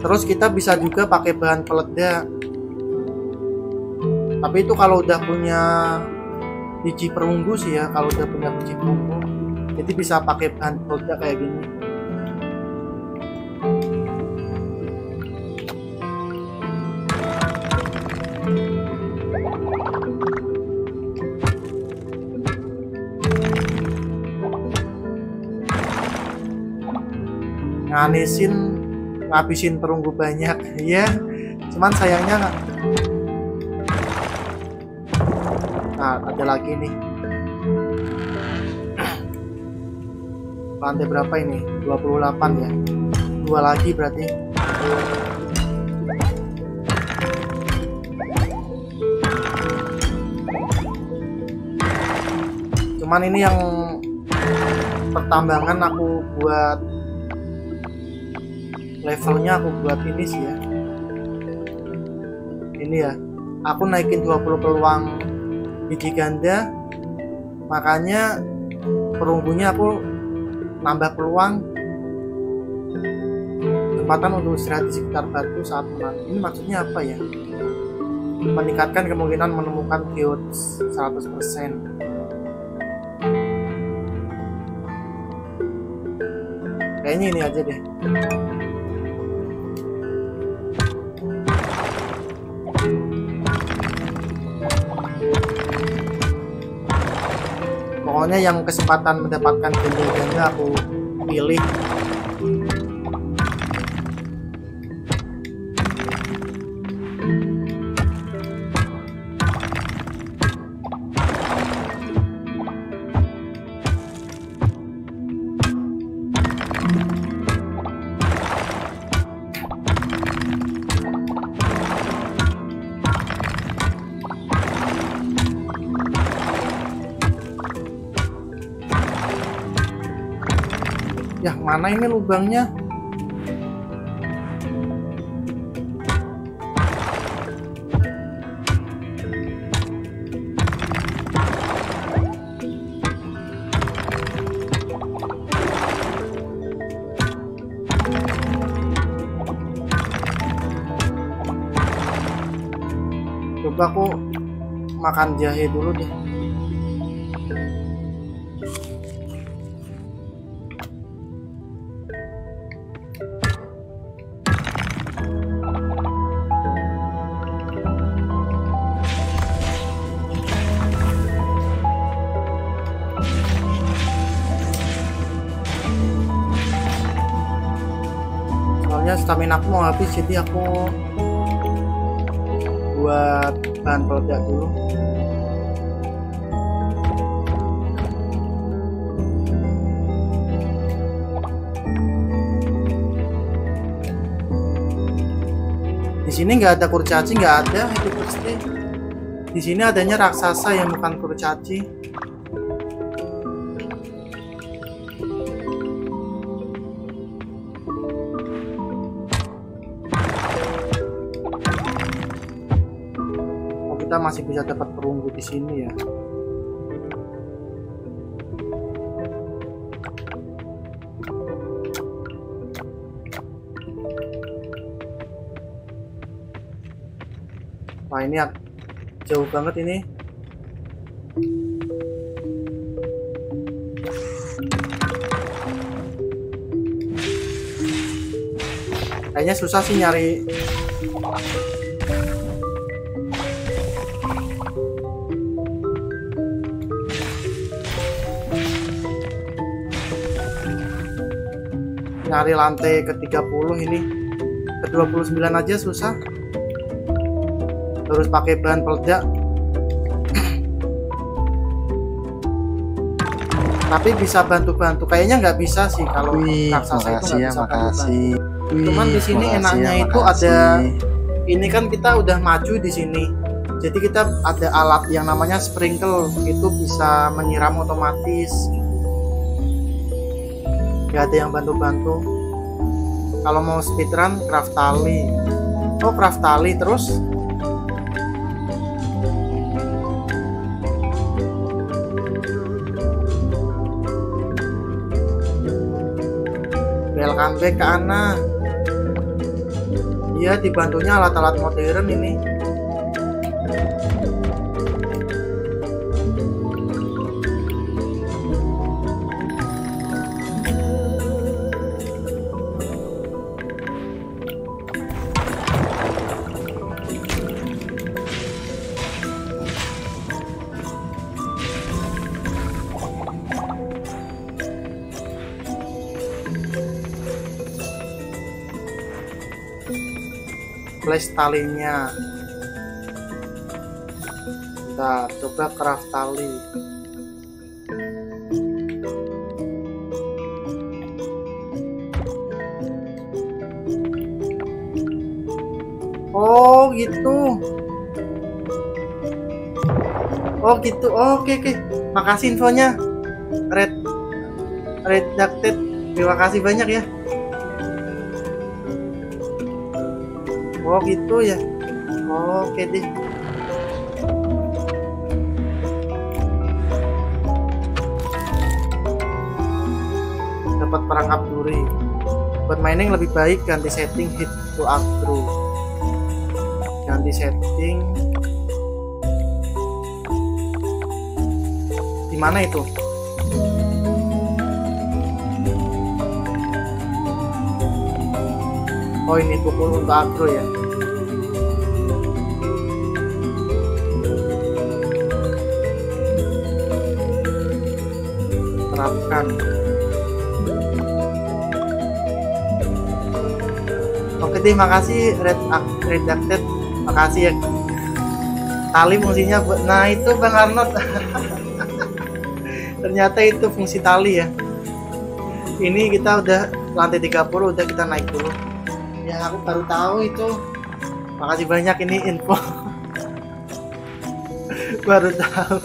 A: Terus kita bisa juga pakai bahan peledak. Tapi itu kalau udah punya biji perunggu sih ya, kalau udah punya biji perunggu. Jadi bisa pakai bahan peledak kayak gini. Ngabisin perunggu banyak ya, cuman sayangnya nggak. Nah, ada lagi nih. Lantai berapa ini? 28 ya. Dua lagi berarti. Cuman ini yang pertambangan aku buat levelnya, aku buat ini sih ya. Ini ya. Aku naikin 20 peluang biji ganda, makanya perunggunya aku nambah peluang kesempatan untuk istirahat di sekitar batu saat menang. Ini maksudnya apa ya? Meningkatkan kemungkinan menemukan geodes 100%. Kayaknya ini aja deh. Pokoknya yang kesempatan mendapatkan ganda aku pilih. Ya, mana ini lubangnya? Coba aku makan jahe dulu deh. Stamina aku mau habis, jadi aku buat bahan peledak dulu. Di sini nggak ada kurcaci, nggak ada itu pasti. Di sini adanya raksasa yang bukan kurcaci. Kita masih bisa dapat perunggu di sini ya. Wah, ini jauh banget ini. Kayaknya susah sih nyari. Nyari lantai ke-30 ini, ke-29 aja susah. Terus pakai bahan peledak. Tapi bisa bantu-bantu. Kayaknya nggak bisa sih kalau raksasa itu nggak bisa bantu-bantu. Cuman di sini enaknya itu ada ini kan kita udah maju di sini. Jadi kita ada alat yang namanya sprinkle, itu bisa menyiram otomatis. Gak ada yang bantu-bantu. Kalau mau speedrun craft tali. Oh, craft tali terus. Welcome back ke Ana. Iya, dibantunya alat-alat modern ini. Flash talinya. Bentar, coba craft tali. Oh gitu. Oh gitu. Oke oke. Makasih infonya. Redacted. Terima kasih banyak ya. Oh gitu ya. Oke deh. Dapat perangkap duri. Buat mining lebih baik ganti setting hit to aggro. Ganti setting. Di mana itu? Oh ini pukul untuk aggro ya. Terapkan. Oke deh, makasih Redacted. Makasih ya. Tali fungsinya buat, nah itu Bang Arnold. Ternyata itu fungsi tali ya. Ini kita udah lantai 30, udah kita naik dulu. Ya aku baru tahu itu. Makasih banyak ini info. Baru tahu.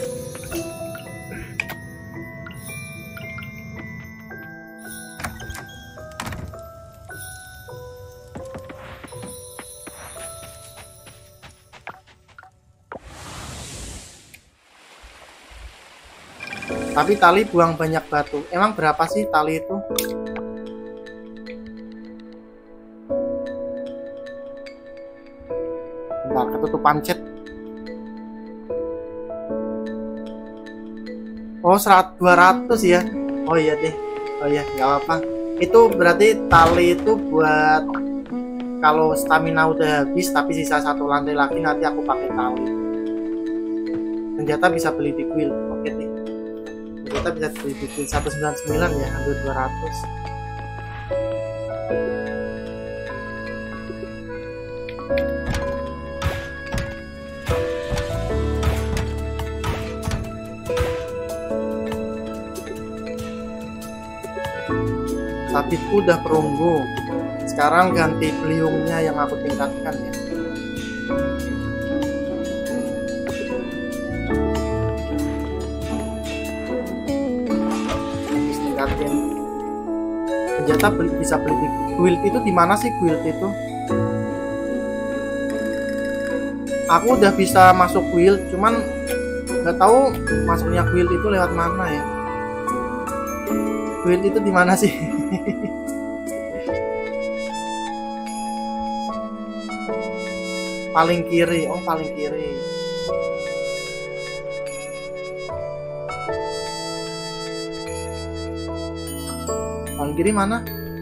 A: Tapi tali buang banyak batu. Emang berapa sih tali itu? Bentar, ketutupan chat. Oh, 200 ya. Oh iya deh. Oh iya, nggak apa-apa. Itu berarti tali itu buat kalau stamina udah habis tapi sisa satu lantai lagi, nanti aku pakai tali. Senjata bisa beli di guild. Oke deh. Kita bisa bikin 199 ya, ambil 200. Sabitku udah perunggu. Sekarang ganti beliungnya yang aku tingkatkan ya. Senjata bisa beli di guild. Itu di mana sih guild itu? Aku udah bisa masuk guild, cuman nggak tahu masuknya guild itu lewat mana ya. Guild itu di mana sih? Paling kiri. Oh paling kiri. Paling kiri mana?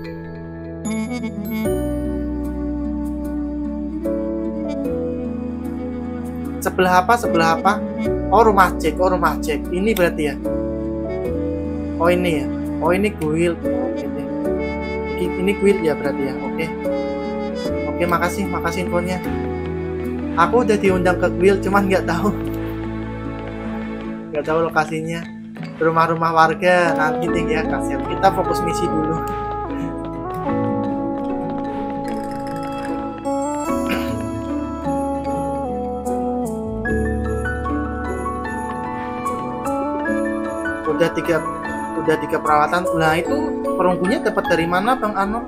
A: Sebelah apa? Sebelah apa? Oh rumah Jack. Oh rumah Jack. Ini berarti ya. Oh ini ya. Oh ini guild. Oke deh. Ini guild ya berarti ya. Oke. Oke, makasih infonya. Aku udah diundang ke guild, cuman nggak tahu lokasinya. Rumah-rumah warga nanti deh ya, kasihan. Kita fokus misi dulu. udah tiga perawatan. Nah itu perunggunya dapat dari mana Bang Arnold?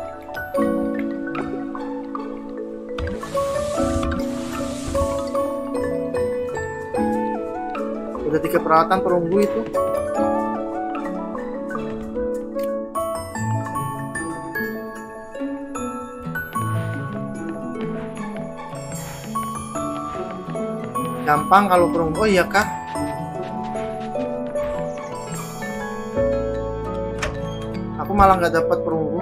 A: Udah 3 perawatan perunggu itu. gampang kalau perunggu. Oh iya kah? Aku malah nggak dapat perunggu.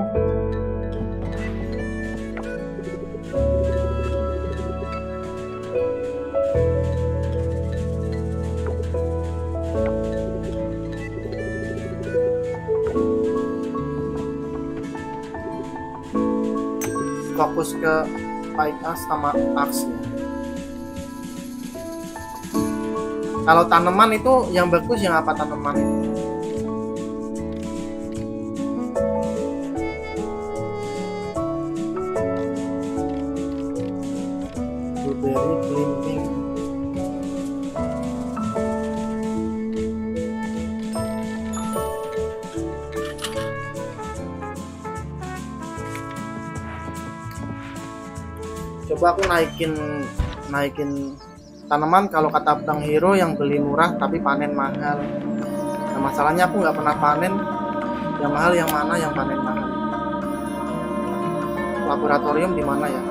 A: Fokus ke fight us sama axe ya. Kalau tanaman itu yang bagus yang apa tanaman itu? Blueberry, belimbing. Coba aku naikin tanaman. Kalau kata Bang Hero yang beli murah tapi panen mahal. Nah, masalahnya aku nggak pernah panen. Yang mahal yang mana, yang panen mahal? Laboratorium di mana ya?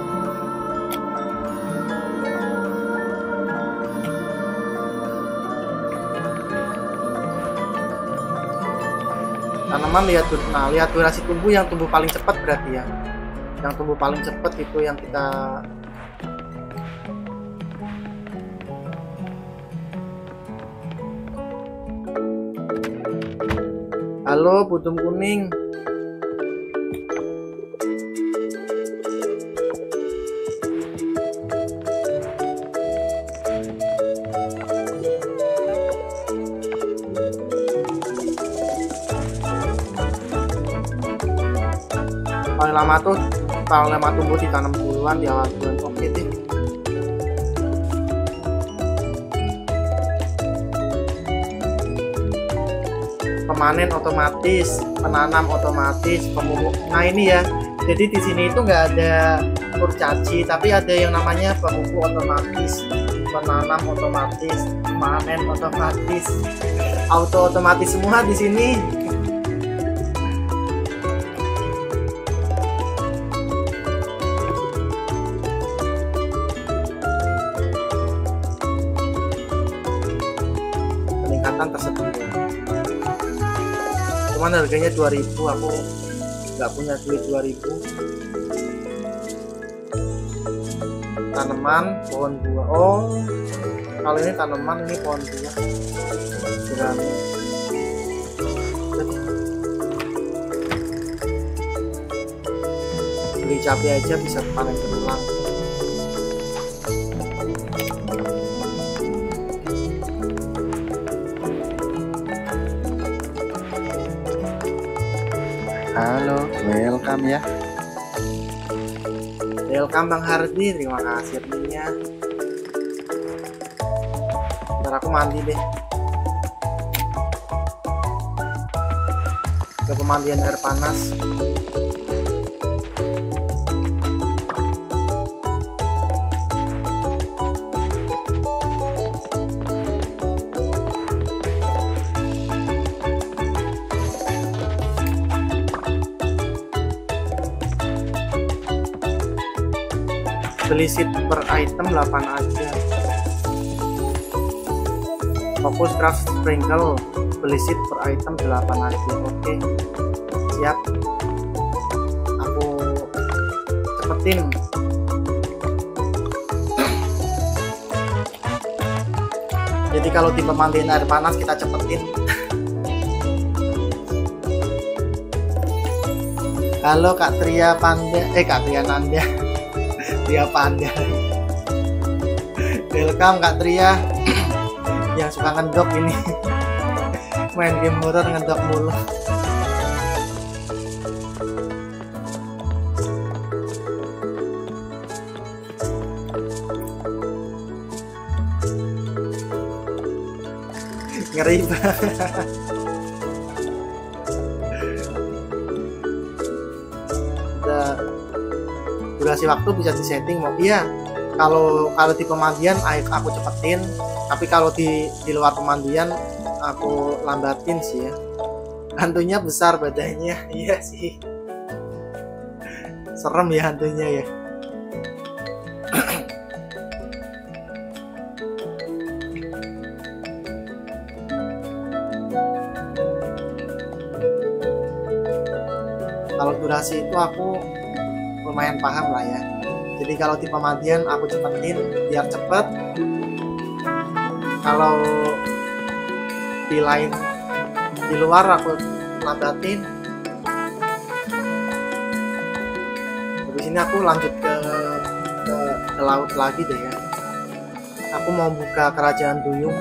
A: Tanaman lihat durasi tumbuh. Yang tumbuh paling cepat berarti ya. Yang tumbuh paling cepat itu yang kita. Halo Budum Kuning. Paling lama tumbuh ditanam duluan di awal bulan. Oke deh. Pemanen otomatis, penanam otomatis, pemupuk. Nah ini ya. Jadi di sini itu nggak ada kurcaci, tapi ada yang namanya pemupuk otomatis, penanam otomatis, panen otomatis, auto otomatis semua di sini. Tersedia. Cuman harganya 2000, aku nggak punya duit 2000. Tanaman pohon buah. Oh, kalau ini tanaman, ini pohon buah. Jerami. Beli cabai aja bisa panen berulang.
B: Halo, welcome ya.
A: Welcome Bang Hardi, terima kasih adminnya. Ntar aku mandi deh. Ke pemandian air panas. Beli seed per item 8 aja. Fokus craft sprinkle, beli seed per item 8 aja. Oke, siap. Aku cepetin. Jadi kalau di pemandian air panas kita cepetin. Halo Kak Tria Panda, Kak Tria Nanda. Tria Panda. Welcome Kak Tria. Yang suka ngedok ini. Main game horror ngedok mulu. Ngeri banget. Durasi waktu bisa disetting mau. Iya, kalau di pemandian aku cepetin, tapi kalau di luar pemandian aku lambatin sih ya. Hantunya besar badannya. Iya sih, serem ya hantunya ya. Kalau durasi itu aku lumayan paham lah ya. Jadi kalau tipe matian aku cepetin biar cepet. Kalau di luar aku lambatin. Habis ini aku lanjut ke laut lagi deh ya. Aku mau buka kerajaan duyung.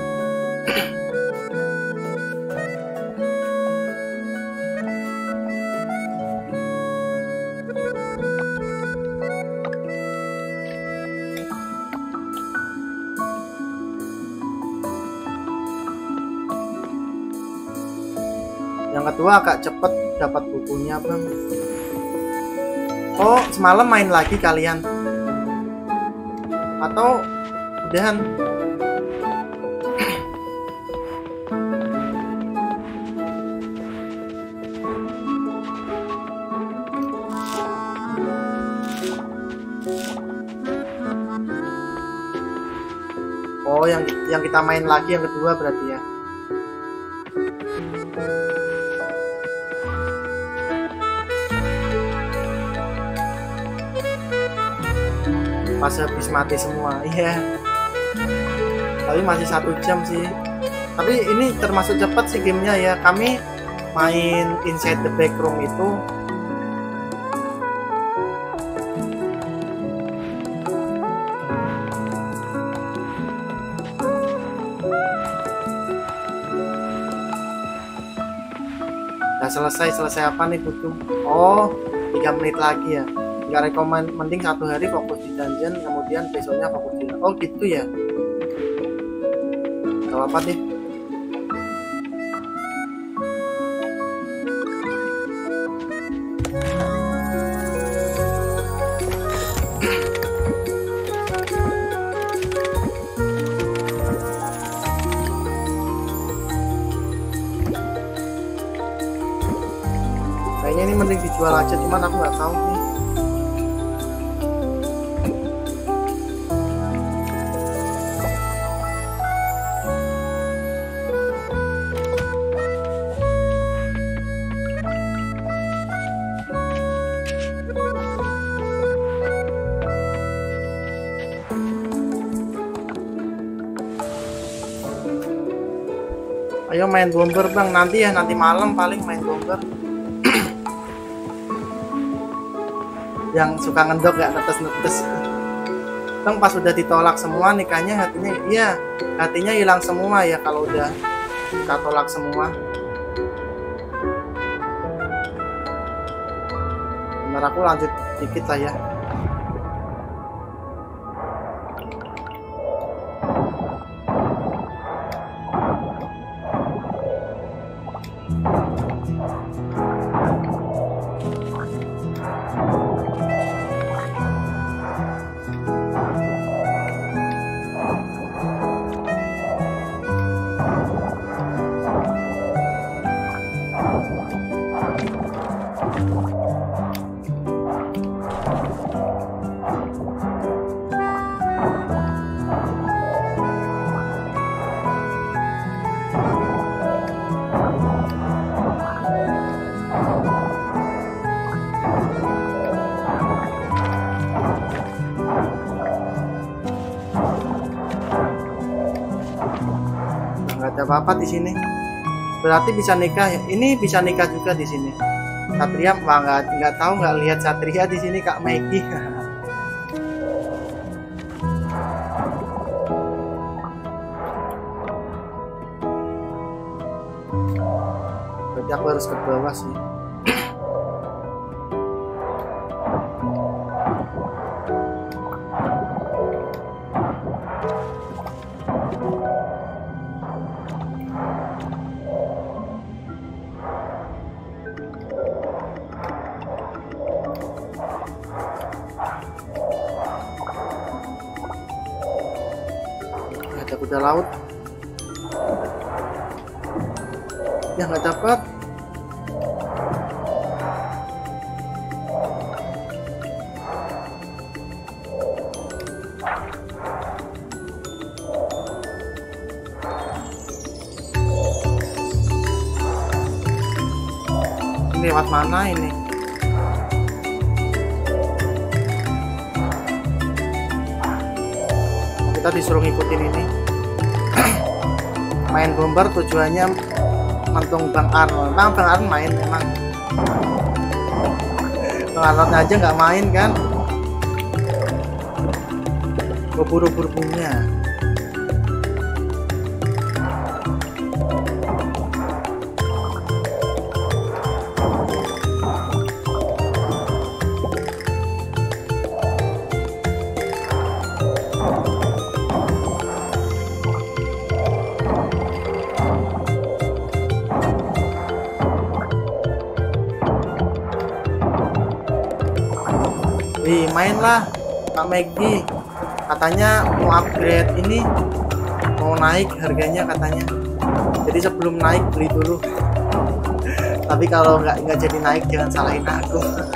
A: Yang kedua agak cepet dapat bukunya bang. Oh semalam main lagi kalian? Atau udahan? Oh yang kita main lagi yang kedua berarti ya. Pas habis mati semua, iya. Tapi masih 1 jam sih. Tapi ini termasuk cepat sih gamenya ya. Kami main Inside the Backroom itu udah selesai apa nih butuh? Oh 3 menit lagi ya. Nggak rekomen, mending 1 hari fokus di dungeon, kemudian besoknya fokus di... Oh gitu ya. Gak apa deh. Kayaknya ini mending dijual aja, cuman aku nggak tahu nih. Ayo main bomber bang, nanti malam paling main bomber. Yang suka ngendok gak netes-netes bang, pas udah ditolak semua nikahnya hatinya hilang semua ya kalau udah kita tolak semua. Bener, aku lanjut dikit lah ya. Nggak ada apa-apa di sini. Berarti bisa nikah ya. Ini bisa nikah juga di sini. Satria nggak tahu, nggak lihat Satria di sini Kak Maggie. Berarti aku harus ke bawah sih. Ada kuda laut. Ya nggak dapat. Ini lewat mana ini? kita disuruh ngikutin ini. Main bomber tujuannya mentung Bang Arnold. Bang Arnold main memang. Bang Arnold aja nggak main kan? Buru-buru punya. Mainlah Kak Maggie, katanya mau upgrade ini, mau naik harganya katanya, jadi sebelum naik beli dulu. Tapi kalau nggak jadi naik jangan salahin aku.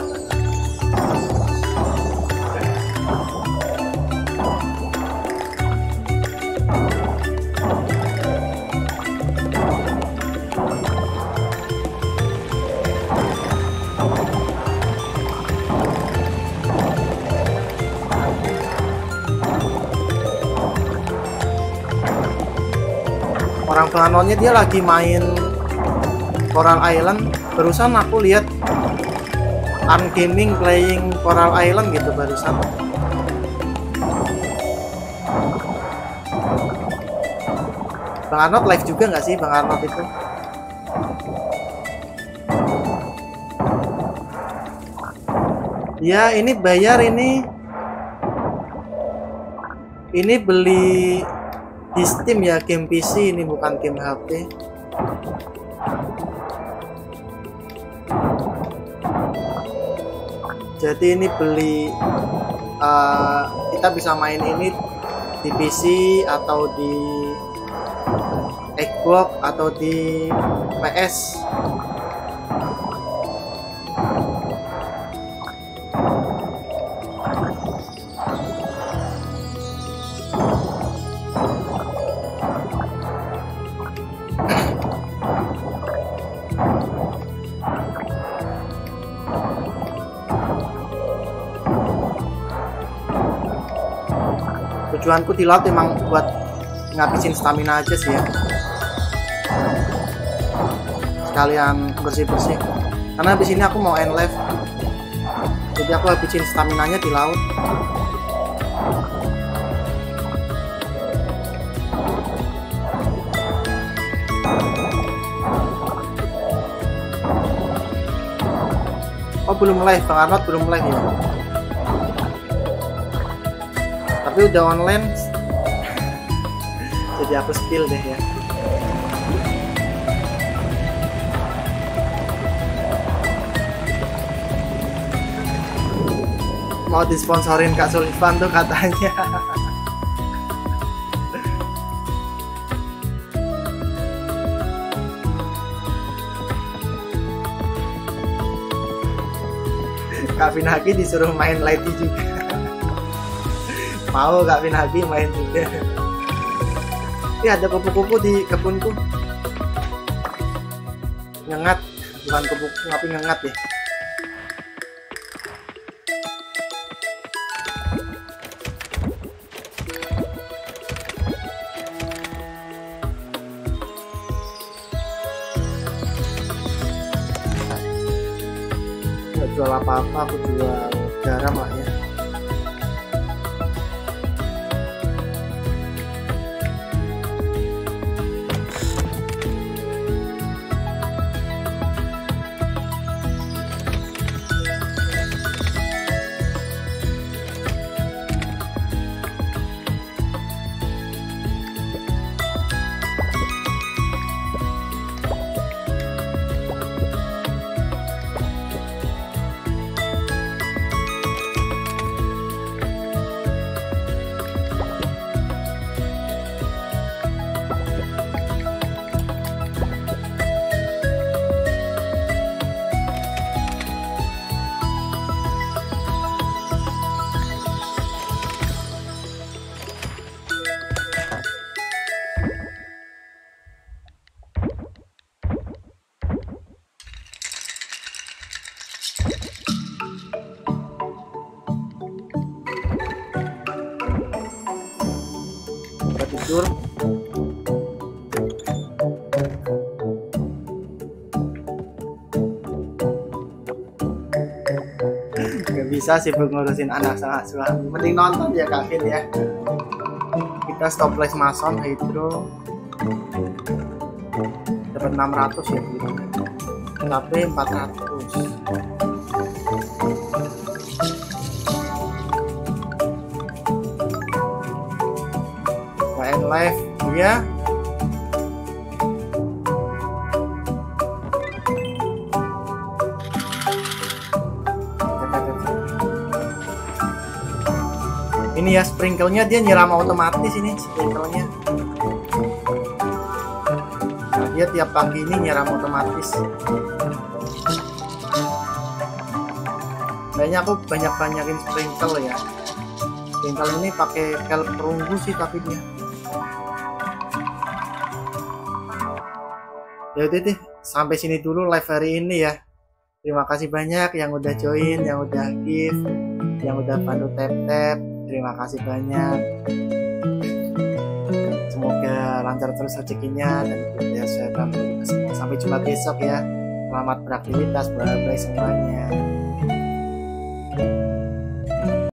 A: Orang penganonnya dia lagi main Coral Island. Barusan aku lihat Gaming playing Coral Island gitu barusan. Bang Arnold live juga nggak sih Bang Arnold itu? Ya ini bayar ini beli di Steam ya, game PC ini bukan game HP. Jadi ini beli kita bisa main ini di PC atau di Xbox atau di PS. Tujuanku di laut emang buat ngabisin stamina aja sih ya, sekalian bersih-bersih, karena di sini aku mau end life, jadi aku habisin staminanya di laut. Oh belum live, Bang Arnold belum live ya, tapi udah online. Jadi aku spill deh ya. Mau disponsorin Kak Sullivan tuh katanya. Kak Pinaki disuruh main lagi juga. Mau Kak Pinaki main juga. Ini ada kupu-kupu di kebunku. Nyengat, bukan kupu tapi nyengat ya. Nggak jual apa-apa, aku jual garam lah ya. tidur. Gak bisa sih ngurusin anak sama suami, mending nonton ya Kak Vin ya. Kita stopless mason hydro dapat 600 ya, tapi 400. Live ya. Ini ya sprinkle-nya, dia nyiram otomatis ini sprinkle-nya. Nah, dia tiap pagi ini nyiram otomatis. Kayaknya aku banyak-banyakin sprinkle ya. Sprinkle ini pakai kelp perunggu sih tapi dia. Ya udah deh, sampai sini dulu live hari ini ya. Terima kasih banyak yang udah join, yang udah give, yang udah bantu tap-tap. Terima kasih banyak. Semoga lancar terus rezekinya dan ya sehat dalam hidup semua. Sampai jumpa besok ya. Selamat beraktivitas, bye bye semuanya.